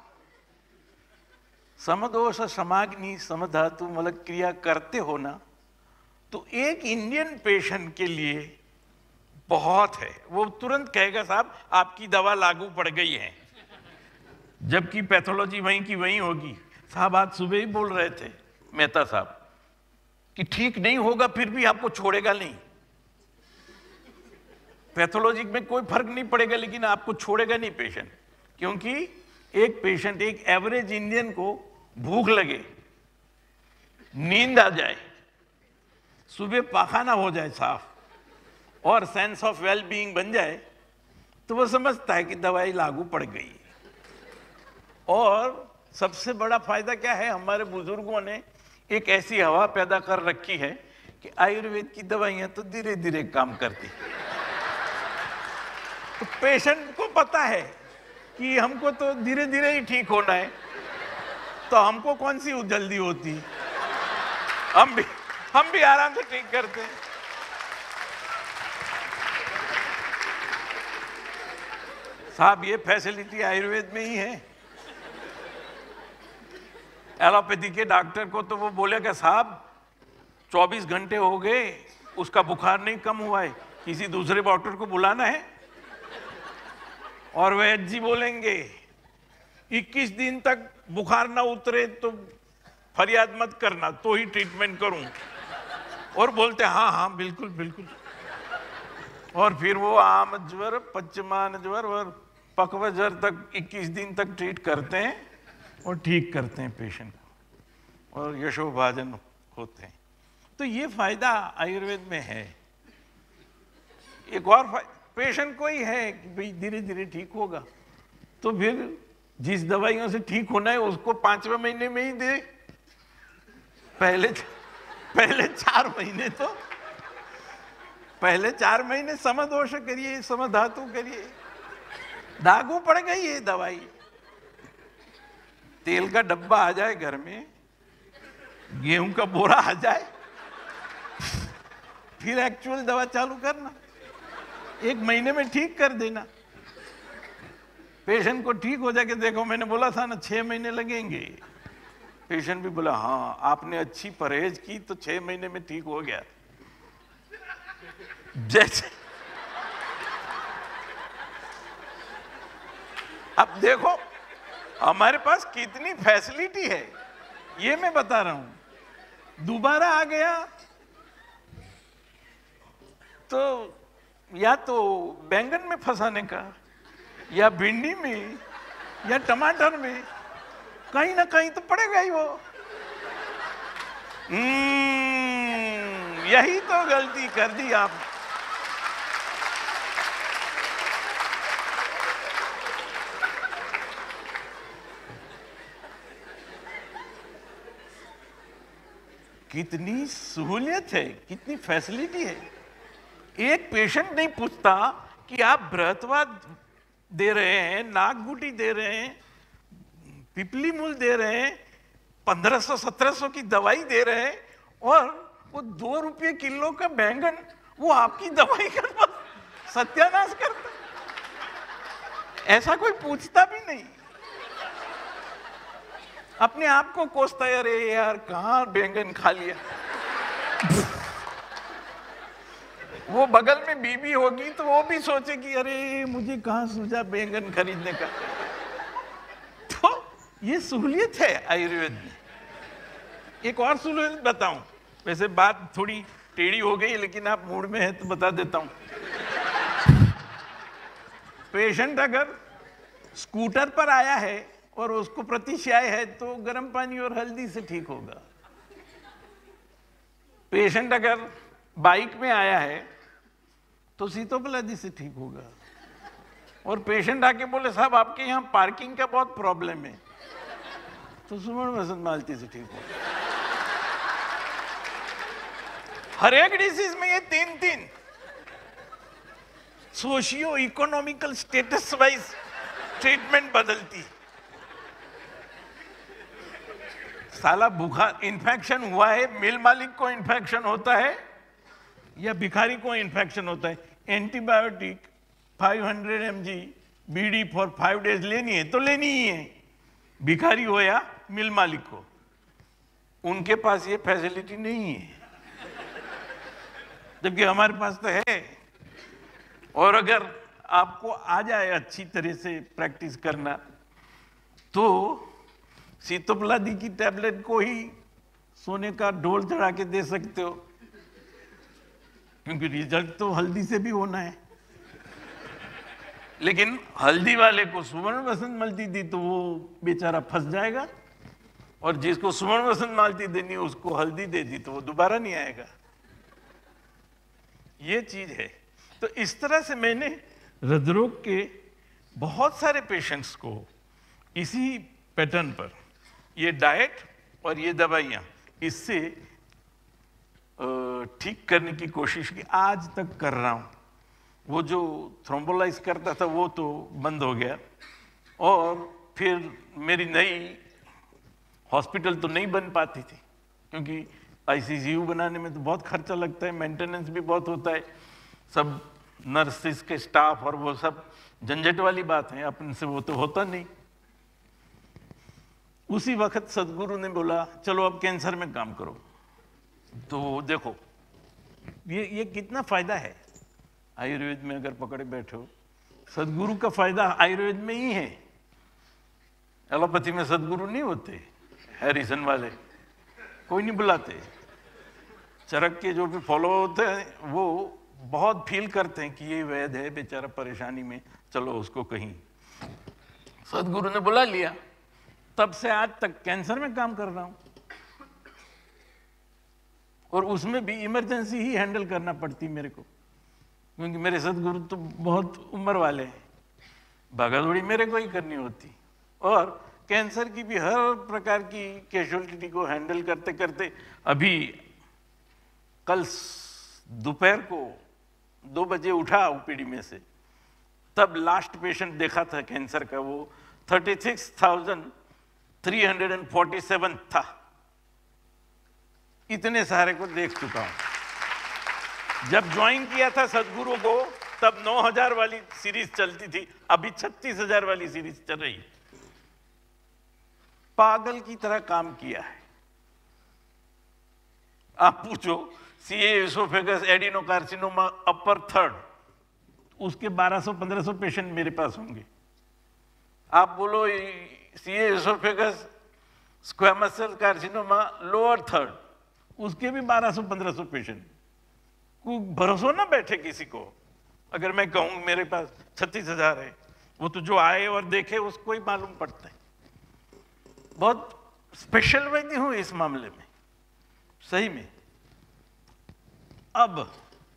S1: समदोष समाग्नि समधातु मलक क्रिया करते हो ना, तो एक इंडियन पेशेंट के लिए बहुत है। वो तुरंत कहेगा साहब आपकी दवा लागू पड़ गई है, जबकि पैथोलॉजी वहीं की वहीं होगी। साहब आज सुबह ही बोल रहे थे मेहता साहब कि ठीक नहीं होगा फिर भी आपको छोड़ेगा नहीं। पैथोलॉजी में कोई फर्क नहीं पड़ेगा लेकिन आपको छोड़ेगा नहीं पेशेंट, क्योंकि एक पेशेंट, एक एवरेज इंडियन को भूख लगे, नींद आ जाए, सुबह पाखाना हो जाए साफ और सेंस ऑफ वेल बीइंग बन जाए, तो वो समझता है कि दवाई लागू पड़ गई। और सबसे बड़ा फायदा क्या है, हमारे बुजुर्गों ने एक ऐसी हवा पैदा कर रखी है कि आयुर्वेद की दवाइयां तो धीरे धीरे काम करती। तो पेशेंट को पता है कि हमको तो धीरे धीरे ही ठीक होना है, तो हमको कौन सी जल्दी होती, हम भी हम भी आराम से ठीक करते हैं। साहब ये फैसिलिटी आयुर्वेद में ही है। एलोपैथी के डॉक्टर को तो वो बोलेगा साहब चौबीस घंटे हो गए उसका बुखार नहीं कम हुआ है, किसी दूसरे डॉक्टर को बुलाना है। और वैद्य जी बोलेंगे इक्कीस दिन तक बुखार ना उतरे तो फरियाद मत करना, तो ही ट्रीटमेंट करूं। और बोलते हाँ हाँ बिल्कुल बिल्कुल। और फिर वो आम ज्वर, पच्चमान ज्वर और पकवा ज्वर तक इक्कीस दिन तक ट्रीट करते हैं और ठीक करते हैं पेशेंट को, और यशोभाजन होते हैं। तो ये फायदा आयुर्वेद में है। एक और पेशेंट को ही है कि भाई धीरे धीरे ठीक होगा, तो फिर जिस दवाइयों से ठीक होना है उसको पांचवें महीने में ही दे। पहले पहले चार महीने तो पहले चार महीने समदोष करिए, समधातु करिए, लागू पड़ गई ये दवाई। तेल का डब्बा आ जाए घर में, गेहूं का बोरा आ जाए, फिर एक्चुअल दवा चालू करना, एक महीने में ठीक कर देना। पेशेंट को ठीक हो जाके देखो मैंने बोला था ना छह महीने लगेंगे, पेशेंट भी बोला हाँ आपने अच्छी परहेज की तो छह महीने में ठीक हो गया। जैसे अब देखो हमारे पास कितनी फैसिलिटी है, ये मैं बता रहा हूं। दोबारा आ गया तो या तो बैंगन में फंसाने का, या भिंडी में, या टमाटर में, कहीं ना कहीं तो पड़ेगा ही वो। हम्म यही तो गलती कर दी आप। कितनी सहूलियत है, कितनी फैसिलिटी है। एक पेशेंट नहीं पूछता कि आप बृहत्वाद दे रहे हैं, नागगुटी दे रहे हैं, पिपली मूल दे रहे हैं, पंद्रह सौ सत्रह सौ की दवाई दे रहे हैं, और वो दो रुपये किलो का बैंगन वो आपकी दवाई का सत्यानाश करता। ऐसा कोई पूछता भी नहीं, अपने आप को कोसता है, अरे यार कहाँ बैंगन खा लिया। वो बगल में बीबी होगी तो वो भी सोचेगी अरे मुझे कहाँ सूझा बैंगन खरीदने का। तो ये सहूलियत है आयुर्वेद में। एक और सहूलियत बताऊं, वैसे बात थोड़ी टेढ़ी हो गई लेकिन आप मूड में है तो बता देता हूं। पेशेंट अगर स्कूटर पर आया है और उसको प्रतिशय है तो गर्म पानी और हल्दी से ठीक होगा। पेशेंट अगर बाइक में आया है तो सीतोपलादी से ठीक होगा। और पेशेंट आके बोले साहब आपके यहाँ पार्किंग का बहुत प्रॉब्लम है, तो सुमन वसंत मालती से ठीक होगा। हर एक डिसीज में ये तीन तीन socio economical status wise treatment बदलती। साला बुखार इन्फेक्शन हुआ है, मिल मालिक को इन्फेक्शन होता है या भिखारी को इन्फेक्शन होता है, antibiotic five hundred M G BD for five days लेनी है तो लेनी ही है, भिखारी हो या मिल मालिक हो, उनके पास ये फैसिलिटी नहीं है, जबकि हमारे पास तो है। और अगर आपको आ जाए अच्छी तरह से प्रैक्टिस करना तो सीतोपलादी की टैबलेट को ही सोने का ढोल चढ़ा के दे सकते हो, क्योंकि रिजल्ट तो हल्दी से भी होना है। लेकिन हल्दी वाले को सुवर्ण वसंत मालती दी तो वो बेचारा फंस जाएगा, और जिसको सुवर्ण वसंत मालती देनी उसको हल्दी दे दी तो वो दोबारा नहीं आएगा। ये चीज है। तो इस तरह से मैंने हृदरोग के बहुत सारे पेशेंट्स को इसी पैटर्न पर, ये डाइट और ये दवाइयाँ, इससे ठीक करने की कोशिश की, आज तक कर रहा हूँ। वो जो थ्रोम्बोलाइज करता था वो तो बंद हो गया, और फिर मेरी नई हॉस्पिटल तो नहीं बन पाती थी, क्योंकि आईसीयू बनाने में तो बहुत खर्चा लगता है, मेंटेनेंस भी बहुत होता है, सब नर्सेस के स्टाफ और वो सब झंझट वाली बात है, अपन से वो तो होता नहीं। उसी वक्त सदगुरु ने बोला चलो अब कैंसर में काम करो। तो देखो ये ये कितना फायदा है आयुर्वेद में, अगर पकड़े बैठे हो। सदगुरु का फायदा आयुर्वेद में ही है, एलोपैथी में सदगुरु नहीं होते, हैरिसन वाले कोई नहीं बुलाते। चरक के जो भी फॉलो होते हैं वो बहुत फील करते हैं कि ये वैद है बेचारा परेशानी में, चलो उसको कहीं। सदगुरु ने बुला लिया, तब से आज तक कैंसर में काम कर रहा हूं, और उसमें भी इमरजेंसी ही हैंडल करना पड़ती मेरे को, क्योंकि मेरे सदगुरु तो बहुत उम्र वाले हैं, भागादौड़ी मेरे को ही करनी होती। और कैंसर की भी हर प्रकार की कैजुअलिटी को हैंडल करते करते अभी कल दोपहर को दो बजे उठा ओपीडी में से, तब लास्ट पेशेंट देखा था कैंसर का, वो thirty six thousand three hundred and forty seven था। इतने सारे को देख चुका हूं। जब ज्वाइन किया था सदगुरु को तब नौ हजार वाली सीरीज चलती थी, अभी छत्तीस हजार वाली सीरीज चल रही है। पागल की तरह काम किया है। आप पूछो CA oesophagus adenocarcinoma upper third, उसके बारह सौ पंद्रह सौ पेशेंट मेरे पास होंगे। आप बोलो CA oesophagus squamous cell carcinoma lower third, उसके भी बारह सौ पंद्रह सौ पेशेंट। कोई भरोसा ना बैठे किसी को, अगर मैं कहूँ मेरे पास छत्तीस हजार है, वो तो जो आए और देखे उसको ही मालूम पड़ता है। बहुत स्पेशल वैद्य हूं इस मामले में, सही में। अब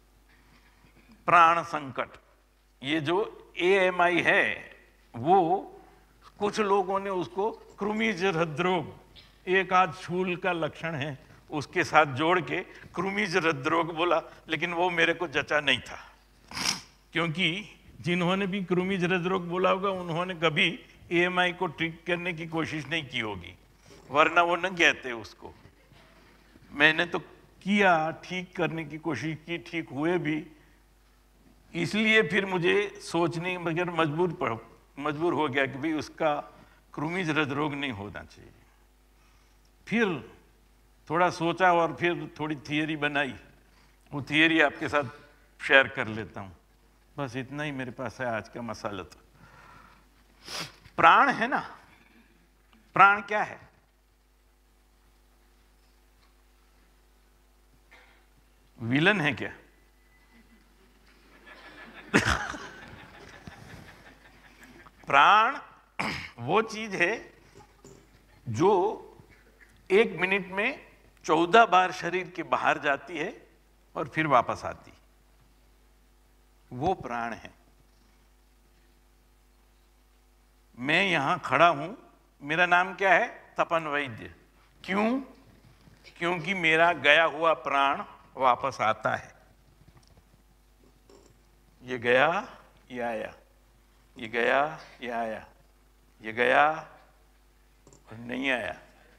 S1: प्राण संकट, ये जो ए एम आई है, वो कुछ लोगों ने उसको कृमिज हृदरोग, एक आध शूल का लक्षण है उसके साथ जोड़ के कृमिज हृदरोग बोला, लेकिन वो मेरे को जचा नहीं था, क्योंकि जिन्होंने भी कृमिज हृदरोग बोला होगा उन्होंने कभी ए एम आई को ठीक करने की कोशिश नहीं की होगी, वरना वो न कहते उसको। मैंने तो किया, ठीक करने की कोशिश की, ठीक हुए भी, इसलिए फिर मुझे सोचने बगैर मजबूर पड़ मजबूर हो गया कि भाई उसका कृमिज हृदरोग नहीं होना चाहिए। फिर थोड़ा सोचा और फिर थोड़ी थियरी बनाई, वो थियरी आपके साथ शेयर कर लेता हूँ। बस इतना ही मेरे पास है आज का मसाला। तो प्राण है ना, प्राण क्या है? विलन है क्या? प्राण वो चीज है जो एक मिनट में चौदह बार शरीर के बाहर जाती है और फिर वापस आती, वो प्राण है। मैं यहां खड़ा हूं, मेरा नाम क्या है? तपन वैद्य। क्यों? क्योंकि मेरा गया हुआ प्राण वापस आता है। ये गया, ये आया, ये गया, ये आया, ये गया और नहीं आया।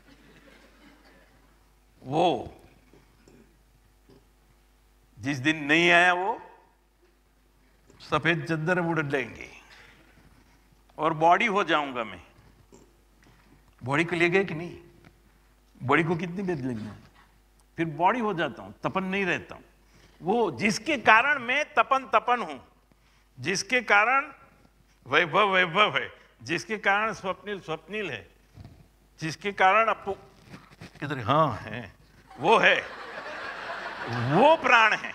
S1: वो जिस दिन नहीं आया वो सफेद चद्दर उड़ लेंगे और बॉडी हो जाऊंगा मैं। बॉडी को ले गए कि नहीं? बॉडी को कितनी देर लगना है? फिर बॉडी हो जाता हूं, तपन नहीं रहता हूं। वो जिसके कारण मैं तपन तपन हूं, जिसके कारण वैभव वैभव है, जिसके कारण स्वप्निल स्वप्निल है, जिसके कारण अपू किधर हाँ है, वो है, वो प्राण है।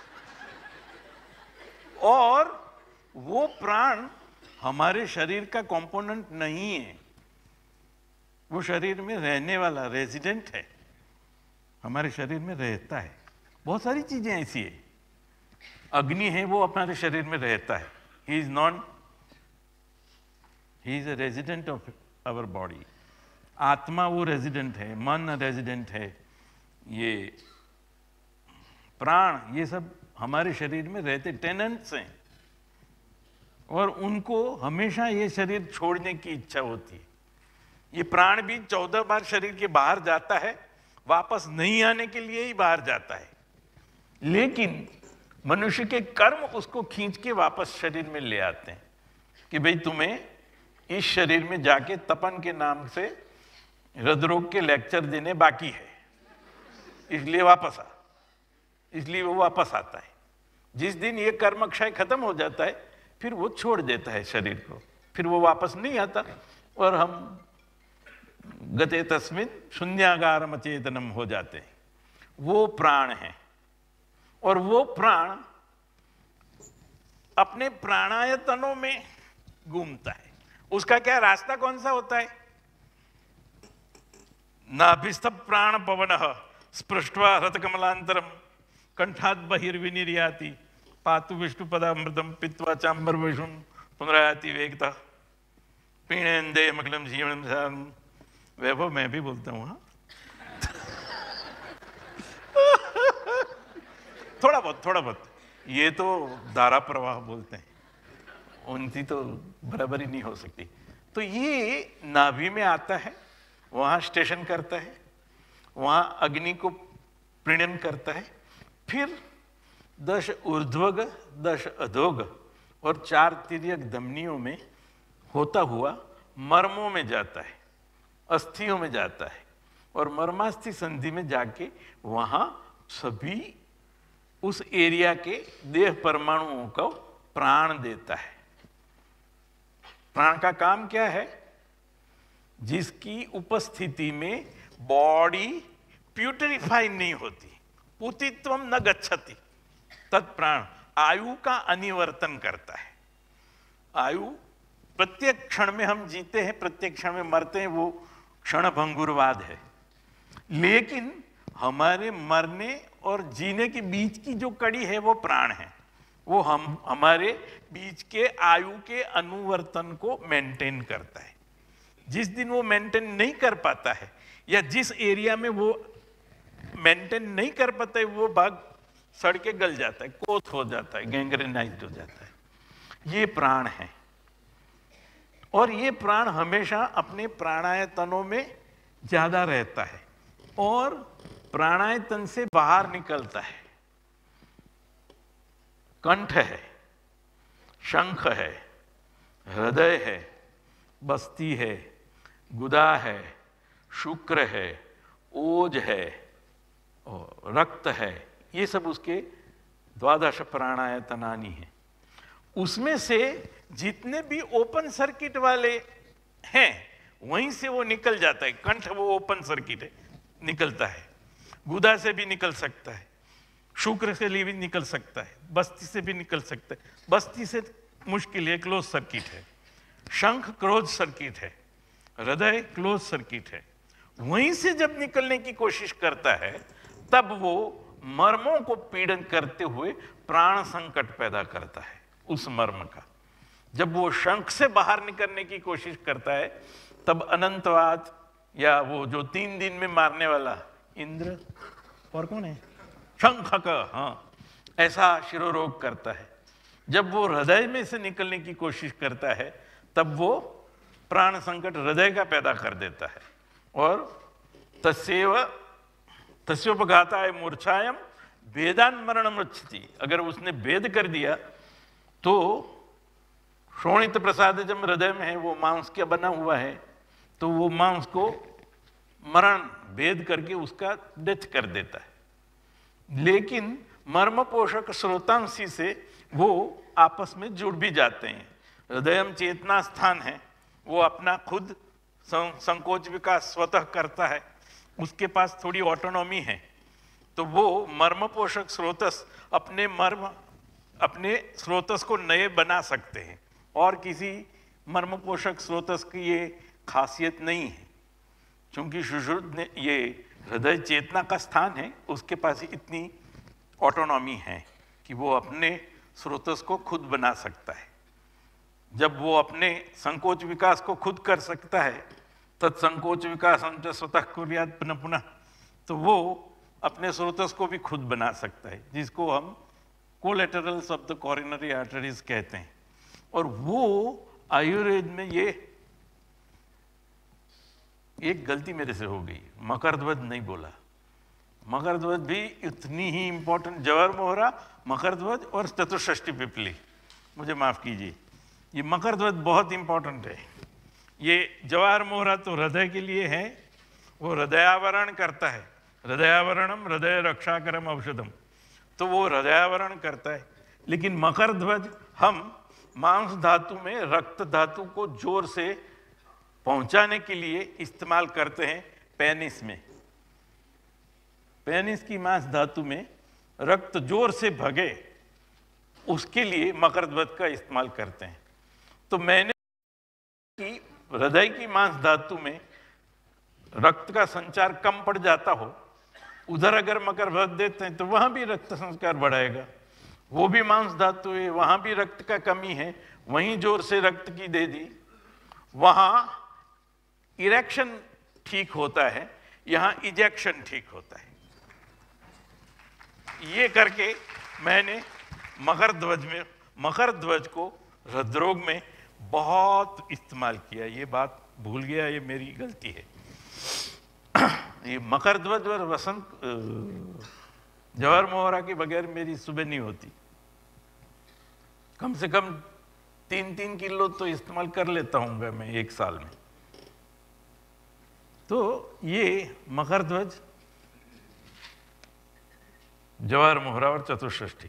S1: और वो प्राण हमारे शरीर का कंपोनेंट नहीं है, वो शरीर में रहने वाला रेजिडेंट है, हमारे शरीर में रहता है। बहुत सारी चीजें ऐसी है। अग्नि है, वो हमारे शरीर में रहता है, he is none he is a resident of our body. आत्मा वो रेजिडेंट है, मन रेजिडेंट है, ये प्राण ये सब हमारे शरीर में रहते टेनेंट्स हैं, और उनको हमेशा ये शरीर छोड़ने की इच्छा होती है। ये प्राण भी चौदह बार शरीर के बाहर जाता है, वापस नहीं आने के लिए ही बाहर जाता है, लेकिन मनुष्य के कर्म उसको खींच के वापस शरीर में ले आते हैं कि भाई तुम्हें इस शरीर में जाके तपन के नाम से हृदरोग के लेक्चर देने बाकी है, इसलिए वापस आ। इसलिए वो वापस आता है। जिस दिन ये कर्म क्षय खत्म हो जाता है, फिर वो छोड़ देता है शरीर को, फिर वो वापस नहीं आता, और हम गते तस्मिन शून्यागारम अचेतनम हो जाते हैं। वो प्राण है, और वो प्राण अपने प्राणायतनों में घूमता है। उसका क्या रास्ता कौन सा होता है? नाभिस्थ प्राण पवन स्पृष्ट्वा हृतकमलांतरम कंठात बहिर्विनिर्याति पातु विष्णुपदामृतम पित्वा चांबर विष्णु पुनरायाति वेगता पीणेन्दे मकलम जीवनम। वैभव मैं भी बोलता हूँ, हाँ थोड़ा बहुत थोड़ा बहुत। ये तो धारा प्रवाह बोलते हैं, उनकी तो बराबरी नहीं हो सकती। तो ये नाभि में आता है, वहाँ स्टेशन करता है, वहाँ अग्नि को प्रीणन करता है, फिर दश ऊर्ध्वग दश अधोग और चार तिर्यक धमनियों में होता हुआ मर्मों में जाता है, अस्थियों में जाता है, और मर्मास्थि संधि में जाके वहाँ सभी उस एरिया के देह परमाणुओं को प्राण देता है। प्राण का काम क्या है? जिसकी उपस्थिति में बॉडी प्यूटरिफाई नहीं होती, पूतित्वम न गच्छति, तत्प्राण आयु का अनिवर्तन करता है। आयु प्रत्येक क्षण में हम जीते हैं, प्रत्येक क्षण में मरते हैं, वो क्षण भंगुरवाद है। लेकिन हमारे मरने और जीने के बीच की जो कड़ी है वो प्राण है। वो हम हमारे बीच के आयु के अनुवर्तन को मेंटेन करता है। जिस दिन वो मेंटेन नहीं कर पाता है, या जिस एरिया में वो मेंटेन नहीं कर पाता है, वो भाग सड़ के गल जाता है, कोथ हो जाता है, गैंग्रेनाइज्ड हो जाता है। ये प्राण है, और ये प्राण हमेशा अपने प्राणायतनों में ज्यादा रहता है और प्राणायतन से बाहर निकलता है। कंठ है, शंख है, हृदय है, बस्ती है, गुदा है, शुक्र है, ओज है, और रक्त है। ये सब उसके द्वादश प्राणायतनानि हैं। उसमें से जितने भी ओपन सर्किट वाले हैं वहीं से वो निकल जाता है। कंठ वो ओपन सर्किट है, निकलता है। गुदा से भी निकल सकता है, शुक्र से भी निकल सकता है, बस्ती से भी निकल सकता है। बस्ती से मुश्किल है, क्लोज सर्किट है। शंख क्लोज सर्किट है, हृदय क्लोज सर्किट है। वहीं से जब निकलने की कोशिश करता है, तब वो मर्मों को पीड़न करते हुए प्राण संकट पैदा करता है। उस मर्म का जब वो शंख से बाहर निकलने की कोशिश करता है, तब अनंतवाद या वो जो तीन दिन में मारने वाला इंद्र और कौन है, शंख का, हाँ, ऐसा शिरोरोग करता है। जब वो हृदय में से निकलने की कोशिश करता है, तब वो प्राण संकट हृदय का पैदा कर देता है। और तस्यैव तस्योपघाताय मूर्छायाम वेदान मरणम रक्षति। अगर उसने भेद कर दिया तो शोणित प्रसाद जब हृदय में है, वो मांस क्या बना हुआ है, तो वो मांस को मरण भेद करके उसका डेथ कर देता है। लेकिन मर्म पोषक स्रोतांशी से वो आपस में जुड़ भी जाते हैं। हृदय चेतना स्थान है, वो अपना खुद संकोच विकास स्वतः करता है, उसके पास थोड़ी ऑटोनॉमी है। तो वो मर्म पोषक स्रोतस अपने मर्म अपने स्रोतस को नए बना सकते हैं, और किसी मर्म पोषक स्रोतस की ये खासियत नहीं है। क्योंकि सुश्रुत ने ये हृदय चेतना का स्थान है, उसके पास इतनी ऑटोनॉमी है कि वो अपने स्रोतस को खुद बना सकता है। जब वो अपने संकोच विकास को खुद कर सकता है, तत्संकोच विकास हम स्वतः कुर्यात् पुनः पुनः, तो वो अपने स्रोतस को भी खुद बना सकता है, जिसको हम collaterals of the coronary arteries कहते हैं। और वो आयुर्वेद में ये एक गलती मेरे से हो गई, मकरध्वज नहीं बोला। मकरध्वज भी इतनी ही इंपॉर्टेंट, जवार मोहरा, मकरध्वज और चतुष्षष्ठी पिपली, मुझे माफ कीजिए, ये मकरध्वज बहुत इंपॉर्टेंट है। ये जवार मोहरा तो हृदय के लिए है, वो हृदयावरण करता है, हृदयावरणम हृदय रक्षाकरम औषधम, तो वो हृदयावरण करता है। लेकिन मकरध्वज हम मांस धातु में रक्त धातु को जोर से पहुंचाने के लिए इस्तेमाल करते हैं। पेनिस में, पेनिस की मांस धातु में रक्त जोर से भगे, उसके लिए मकरध्वज का इस्तेमाल करते हैं। तो मैंने कि हृदय की मांस धातु में रक्त का संचार कम पड़ जाता हो, उधर अगर मकरध्वज देते हैं तो वहां भी रक्त संचार बढ़ाएगा। वो भी मांस धातु है, वहां भी रक्त का कमी है, वहीं जोर से रक्त की दे दी, वहां इरेक्शन ठीक होता है, यहां इजेक्शन ठीक होता है। ये करके मैंने मकरध्वज में मकरध्वज को हृदरोग में बहुत इस्तेमाल किया। ये बात भूल गया, ये मेरी गलती है। ये मकरध्वज और वसंत जवाहर मोहरा के बगैर मेरी सुबह नहीं होती। कम से कम तीन तीन किलो तो इस्तेमाल कर लेता हूँ मैं एक साल में। तो ये मकरध्वज, जवाहर मोहरा और चतुष्षष्ठी,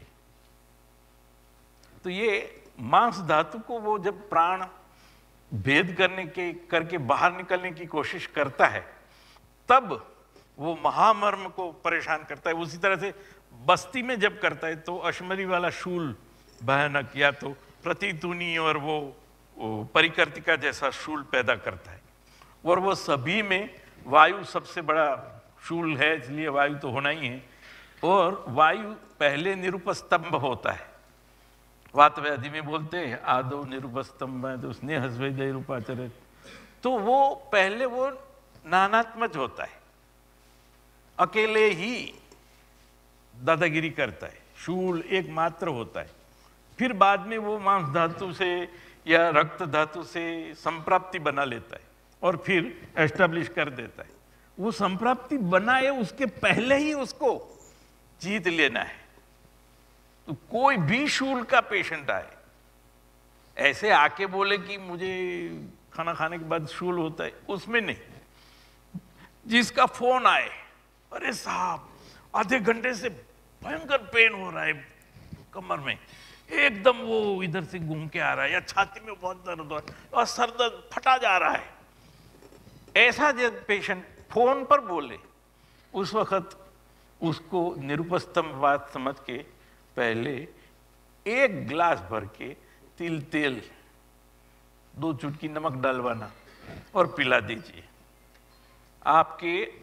S1: तो ये मांस धातु को वो जब प्राण भेद करने के करके बाहर निकलने की कोशिश करता है, तब वो महामर्म को परेशान करता है। उसी तरह से बस्ती में जब करता है तो अश्मरी वाला शूल भयानक, या तो प्रतितूनी और वो, वो परिकर्तिका जैसा शूल पैदा करता है। और वो सभी में वायु सबसे बड़ा शूल है, इसलिए वायु तो होना ही है। और वायु पहले निरुपस्तंभ होता है, वात व्याधि में बोलते हैं आदो निरुपस्तंभ है, तो स्नेह स्वेदय रूपाचरित, तो वो पहले वो नानात्मज होता है, अकेले ही दादागिरी करता है, शूल एक मात्र होता है। फिर बाद में वो मांस धातु से या रक्त धातु से संप्राप्ति बना लेता है और फिर एस्टेब्लिश कर देता है। वो संप्राप्ति बनाए उसके पहले ही उसको जीत लेना है। तो कोई भी शूल का पेशेंट आए, ऐसे आके बोले कि मुझे खाना खाने के बाद शूल होता है, उसमें नहीं। जिसका फोन आए, अरे साहब आधे घंटे से भयंकर पेन हो रहा है कमर में, एकदम वो इधर से घूम के आ रहा है, या छाती में बहुत दर्द हो रहा है और सर दर्द फटा जा रहा है, ऐसा जब पेशेंट फोन पर बोले, उस वक्त उसको निरुपस्तंभवात समझ के पहले एक गिलास भर के तिल तेल, दो चुटकी नमक डालवाना और पिला दीजिए। आपके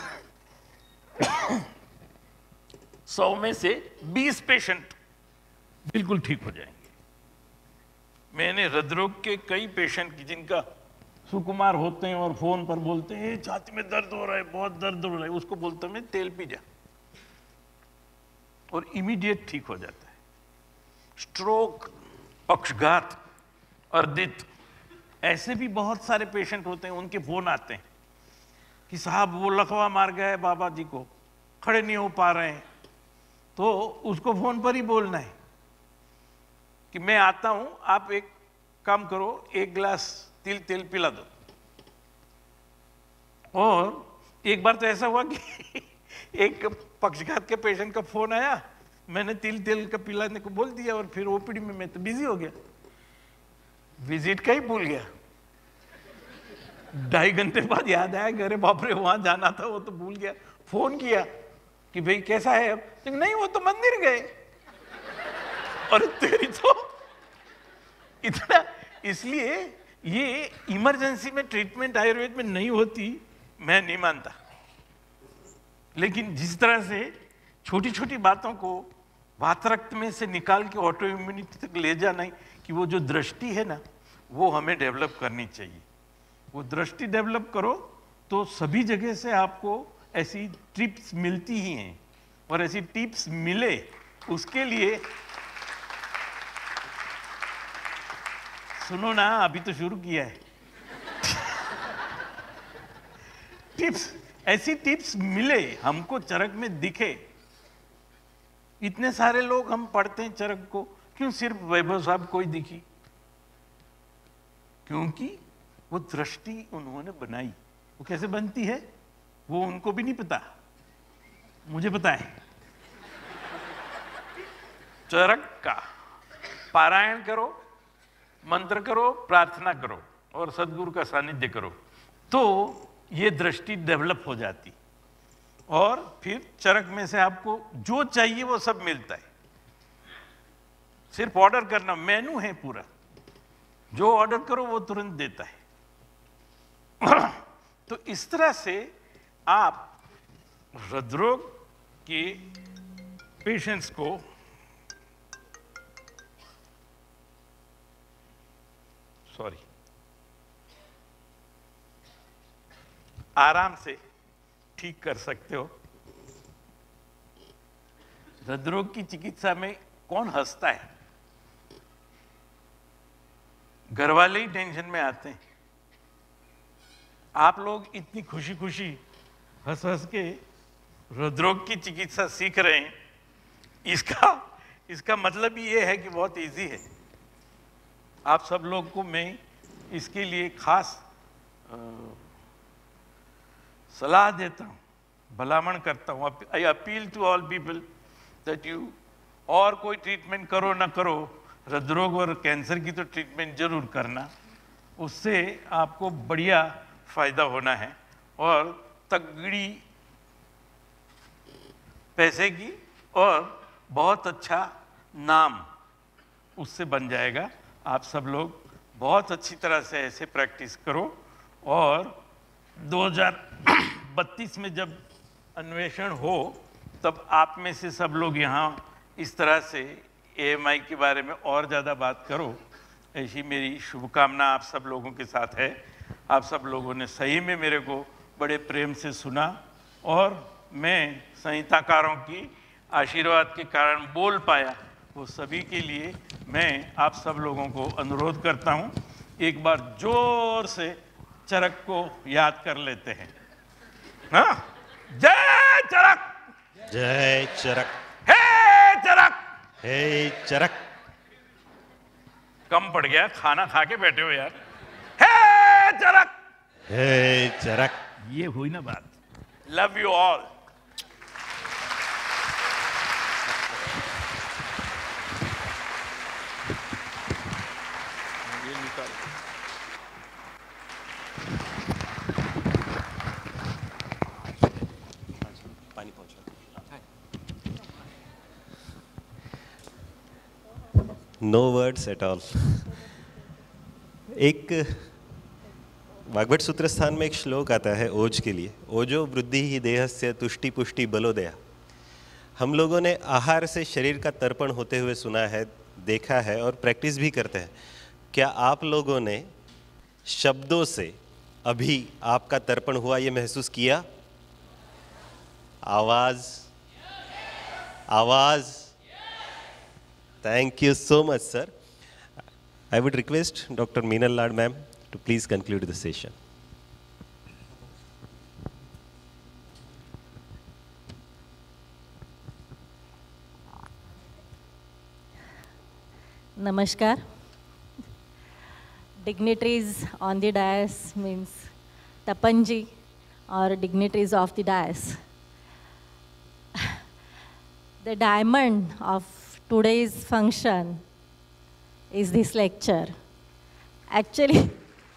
S1: सौ में से बीस पेशेंट बिल्कुल ठीक हो जाएंगे। मैंने हृदरोग के कई पेशेंट की जिनका सुकुमार होते हैं और फोन पर बोलते हैं छाती में दर्द हो रहा है, बहुत दर्द हो रहा है, उसको बोलता हूं मैं तेल पी जा, और इमीडिएट ठीक हो जाता है। स्ट्रोक, पक्षघात, अर्दित, ऐसे भी बहुत सारे पेशेंट होते हैं, उनके फोन आते हैं कि साहब वो लकवा मार गया है बाबा जी को, खड़े नहीं हो पा रहे हैं, तो उसको फोन पर ही बोलना है कि मैं आता हूं, आप एक काम करो, एक गिलास तिल तेल पिला दो। और एक बार तो ऐसा हुआ कि एक पक्षघात के पेशेंट का फोन आया, मैंने तिल तेल का पिलाने को बोल दिया और फिर ओपीडी में मैं तो बिजी हो गया, विजिट का ही भूल गया। ढाई घंटे बाद याद आया कि अरे बाप रे वहां जाना था, वो तो भूल गया। फोन किया कि भाई कैसा है अब, तो नहीं वो तो मंदिर गए। और तेरी तो इतना, इसलिए ये इमरजेंसी में ट्रीटमेंट आयुर्वेद में नहीं होती, मैं नहीं मानता। लेकिन जिस तरह से छोटी छोटी बातों को वातरक्त में से निकाल के ऑटो इम्यूनिटी तक ले जाना, कि वो जो दृष्टि है ना, वो हमें डेवलप करनी चाहिए। वो दृष्टि डेवलप करो तो सभी जगह से आपको ऐसी टिप्स मिलती ही हैं, और ऐसी टिप्स मिले उसके लिए सुनो ना, अभी तो शुरू किया है। टिप्स, ऐसी टिप्स मिले हमको, चरक में दिखे। इतने सारे लोग हम पढ़ते हैं चरक को, क्यों सिर्फ वैभव साहब को ही दिखी? क्योंकि वो दृष्टि उन्होंने बनाई। वो कैसे बनती है वो उनको भी नहीं पता, मुझे पता है। चरक का पारायण करो, मंत्र करो, प्रार्थना करो और सद्गुरु का सानिध्य करो, तो ये दृष्टि डेवलप हो जाती, और फिर चरक में से आपको जो चाहिए वो सब मिलता है। सिर्फ ऑर्डर करना, मेनू है पूरा, जो ऑर्डर करो वो तुरंत देता है। तो इस तरह से आप हृदरोग के पेशेंट्स को सॉरी आराम से ठीक कर सकते हो। हृदरोग की चिकित्सा में कौन हंसता है? घर वाले ही टेंशन में आते हैं। आप लोग इतनी खुशी खुशी हंस हंस के हृदरोग की चिकित्सा सीख रहे हैं, इसका इसका मतलब ये है कि बहुत इजी है। आप सब लोग को मैं इसके लिए खास आ, सलाह देता हूँ, भलामण करता हूँ। I appeal to all people that you, और कोई ट्रीटमेंट करो ना करो, हृदरोग और कैंसर की तो ट्रीटमेंट जरूर करना, उससे आपको बढ़िया फायदा होना है, और तगड़ी पैसे की और बहुत अच्छा नाम उससे बन जाएगा। आप सब लोग बहुत अच्छी तरह से ऐसे प्रैक्टिस करो, और दो हज़ार बत्तीस में जब अन्वेषण हो तब आप में से सब लोग यहाँ इस तरह से ए एम आई के बारे में और ज़्यादा बात करो, ऐसी मेरी शुभकामना आप सब लोगों के साथ है। आप सब लोगों ने सही में मेरे को बड़े प्रेम से सुना, और मैं संहिताकारों की आशीर्वाद के कारण बोल पाया, वो सभी के लिए मैं आप सब लोगों को अनुरोध करता हूँ, एक बार जोर से चरक को याद कर लेते हैं। हाँ, जय चरक,
S2: जय चरक,
S1: हे चरक,
S2: हे चरक।
S1: कम पड़ गया, खाना खा के बैठे हो यार। हे चरक,
S2: हे चरक।
S1: ये हुई ना बात। Love you all.
S2: पानी पहुंचा। No words at all. एक वाग्भट सूत्र स्थान में एक श्लोक आता है ओज के लिए, ओजो वृद्धि ही देहस्य तुष्टि पुष्टि बलोदया। हम लोगों ने आहार से शरीर का तर्पण होते हुए सुना है, देखा है और प्रैक्टिस भी करते हैं। क्या आप लोगों ने शब्दों से अभी आपका तर्पण हुआ ये महसूस किया? आवाज, आवाज। Thank you so much sir. I would request Doctor Meenal Lad ma'am to please conclude the session.
S3: Namaskar. Dignitaries on the dais means Tapanji or dignitaries of the dais. The diamond of today's function is this lecture. Actually,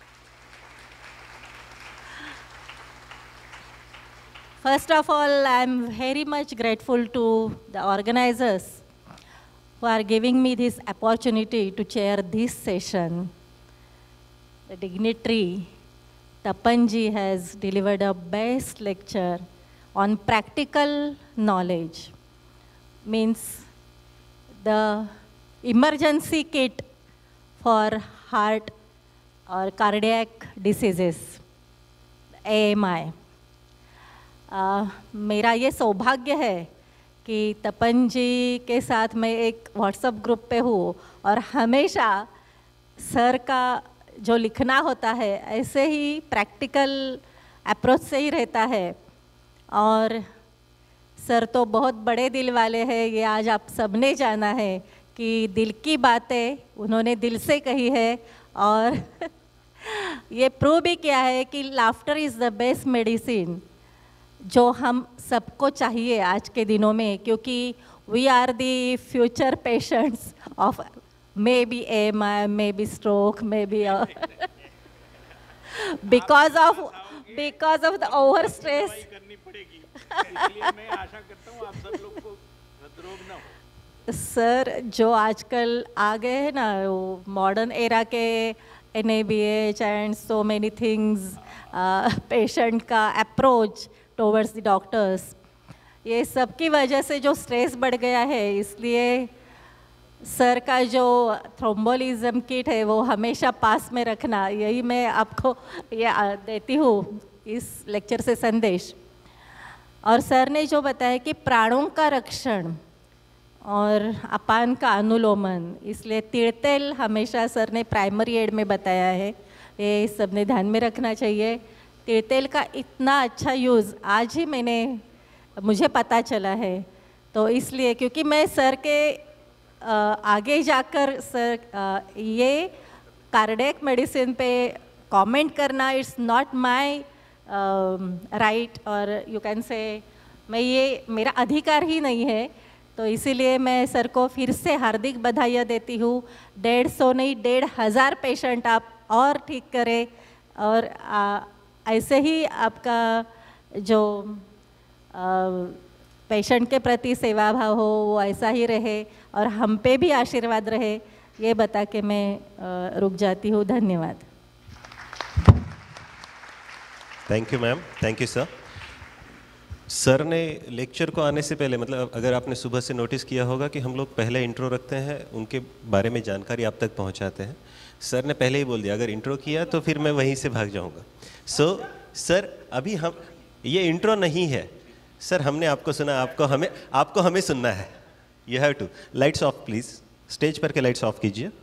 S3: first of all, I'm very much grateful to the organizers who are giving me this opportunity to chair this session. The dignitary Tapanji has delivered a best lecture on practical knowledge, means the emergency kit for heart or cardiac diseases, A M I. Uh, मेरा ये सौभाग्य है कि तपन जी के साथ मैं एक WhatsApp group पे हूँ और हमेशा सर का जो लिखना होता है ऐसे ही प्रैक्टिकल अप्रोच से ही रहता है। और सर तो बहुत बड़े दिल वाले हैं, ये आज आप सबने जाना है कि दिल की बातें उन्होंने दिल से कही है। और ये प्रूव भी किया है कि laughter is the best medicine जो हम सबको चाहिए आज के दिनों में, क्योंकि we are the future patients of maybe M I, maybe stroke, maybe because of because of the over stress. Sir जो आजकल आ गए हैं ना वो मॉडर्न एरा के N A B H and so many things, patient का approach towards the doctors, ये सब की वजह से जो स्ट्रेस बढ़ गया है, इसलिए सर का जो थ्रोम्बोलिज्म किट है वो हमेशा पास में रखना, यही मैं आपको ये देती हूँ इस लेक्चर से संदेश। और सर ने जो बताया कि प्राणों का रक्षण और अपान का अनुलोमन, इसलिए तिल तेल हमेशा सर ने प्राइमरी एड में बताया है, ये सबने ध्यान में रखना चाहिए। तिल तेल का इतना अच्छा यूज़ आज ही मैंने मुझे पता चला है, तो इसलिए क्योंकि मैं सर के आ, आगे जाकर सर आ, ये कार्डियक मेडिसिन पे कमेंट करना इट्स नॉट माय राइट, और यू कैन से मैं ये मेरा अधिकार ही नहीं है। तो इसीलिए मैं सर को फिर से हार्दिक बधाइयाँ देती हूँ। डेढ़ सौ नहीं डेढ़ हज़ार पेशेंट आप और ठीक करें, और आ, ऐसे ही आपका जो पेशेंट के प्रति सेवा भाव हो वो ऐसा ही रहे और हम पे भी आशीर्वाद रहे, ये बता के मैं आ, रुक जाती हूँ। धन्यवाद।
S2: Thank you ma'am, thank you sir. Sir ने लेक्चर को आने से पहले, मतलब अगर आपने सुबह से नोटिस किया होगा कि हम लोग पहले इंट्रो रखते हैं, उनके बारे में जानकारी आप तक पहुंचाते हैं। सर ने पहले ही बोल दिया अगर इंट्रो किया तो फिर मैं वहीं से भाग जाऊंगा। सो so, सर अभी हम ये इंट्रो नहीं है सर, हमने आपको सुना, आपको हमें आपको हमें सुनना है। You have to lights off please, stage पर के लाइट्स ऑफ कीजिए।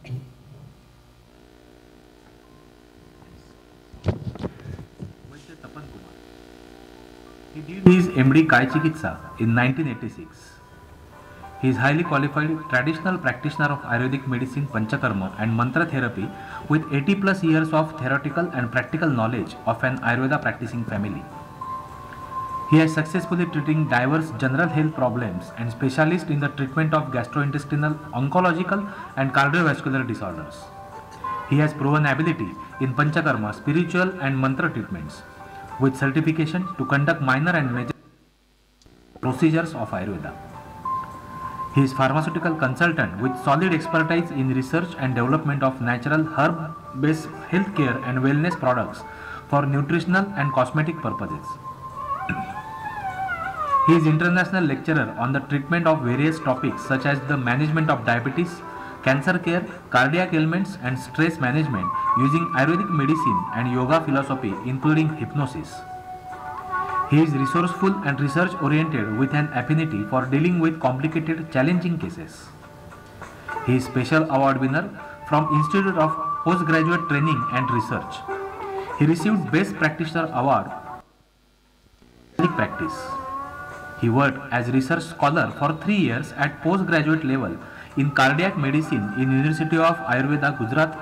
S4: Tapan Kumar. He did his M D Kai Chikitsa in nineteen eighty-six. He is highly qualified traditional practitioner of Ayurvedic medicine, Panchakarma and Mantra therapy with eighty plus years of theoretical and practical knowledge of an Ayurveda practicing family. He has successfully treated diverse general health problems and specialist in the treatment of gastrointestinal, oncological and cardiovascular disorders. He has proven ability in Panchakarma, spiritual and mantra treatments with certification to conduct minor and major procedures of Ayurveda. He is pharmaceutical consultant with solid expertise in research and development of natural herb-based healthcare and wellness products for nutritional and cosmetic purposes. He is international lecturer on the treatment of various topics such as the management of diabetes, cancer care, cardiac ailments and stress management using Ayurvedic medicine and yoga philosophy including hypnosis. He is resourceful and research oriented with an affinity for dealing with complicated challenging cases. He is special award winner from Institute of Postgraduate Training and Research. He received Best Practitioner Award in practice. He worked as research scholar for three years at postgraduate level in cardiac medicine in University of Ayurveda, Gujarat.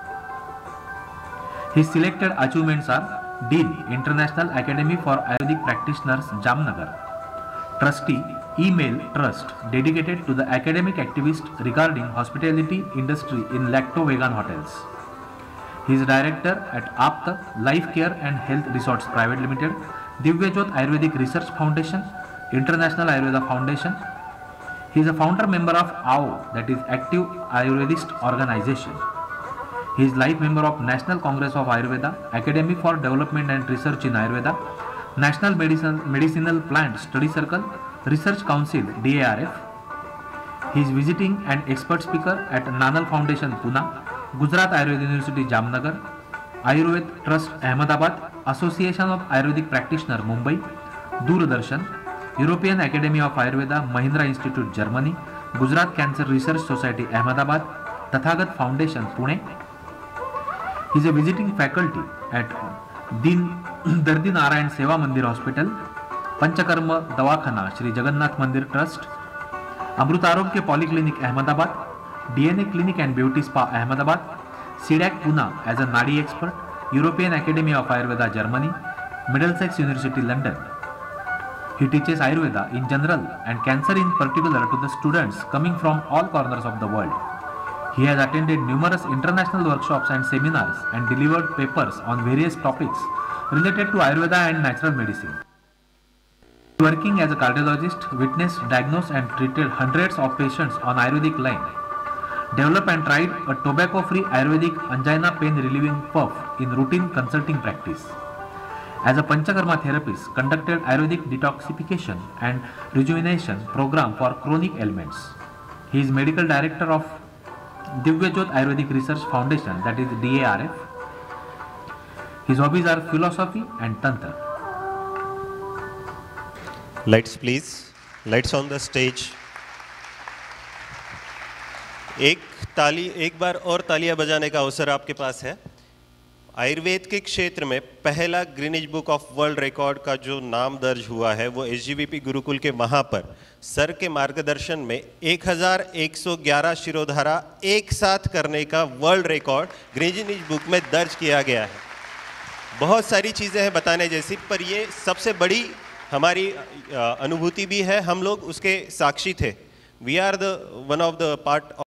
S4: His selected achievements are Dean, International Academy for Ayurvedic Practitioners, Jamnagar. Trustee, Email Trust, dedicated to the academic activist regarding hospitality industry in lacto-vegan hotels. He is director at Apta Life Care and Health Resorts Private Limited, Divyajot Ayurvedic Research Foundation, International Ayurveda Foundation. He is a founder member of A O, that is Active Ayurvedist Organization. He is life member of National Congress of Ayurveda, Academy for Development and Research in Ayurveda, National Medicinal, Medicinal Plant Study Circle, Research Council D A R F. He is visiting and expert speaker at Nanal Foundation Pune, Gujarat Ayurveda University Jamnagar, Ayurveda Trust Ahmedabad, Association of Ayurvedic Practitioners Mumbai, Doordarshan, European Academy of Ayurveda Mahindra Institute Germany, Gujarat Cancer Research Society Ahmedabad, Tathagat Foundation Pune. He is a visiting faculty at Din Dardi Narayan Seva Mandir Hospital, Panchakarma Dawakhana Shri Jagannath Mandir Trust, Amrutarogya Polyclinic Ahmedabad, D N A Clinic and Beauty Spa Ahmedabad, C D A C Pune as a Nadi expert, European Academy of Ayurveda Germany, Middlesex University London. He teaches Ayurveda in general and cancer in particular to the students coming from all corners of the world. He has attended numerous international workshops and seminars and delivered papers on various topics related to Ayurveda and natural medicine. Working as a cardiologist, witnessed, diagnosed and treated hundreds of patients on Ayurvedic line. Developed and tried a tobacco-free Ayurvedic angina pain relieving puff in routine consulting practice. As a Panchakarma therapist, conducted Ayurvedic detoxification and rejuvenation program for chronic ailments. He is medical director of Divyajot Ayurvedic Research Foundation, that is D A R F. His hobbies are philosophy and tantra.
S2: Lights please. Lights on the stage. एक ताली एक बार और तालियां बजाने का अवसर आपके पास है। आयुर्वेद के क्षेत्र में पहला Guinness book of world record का जो नाम दर्ज हुआ है वो S G V P Gurukul के महापर सर के मार्गदर्शन में एक हज़ार एक सौ ग्यारह शिरोधारा एक साथ करने का वर्ल्ड रिकॉर्ड ग्रीनिज बुक में दर्ज किया गया है। बहुत सारी चीज़ें हैं बताने जैसी, पर ये सबसे बड़ी हमारी अनुभूति भी है, हम लोग उसके साक्षी थे। We are the one of the part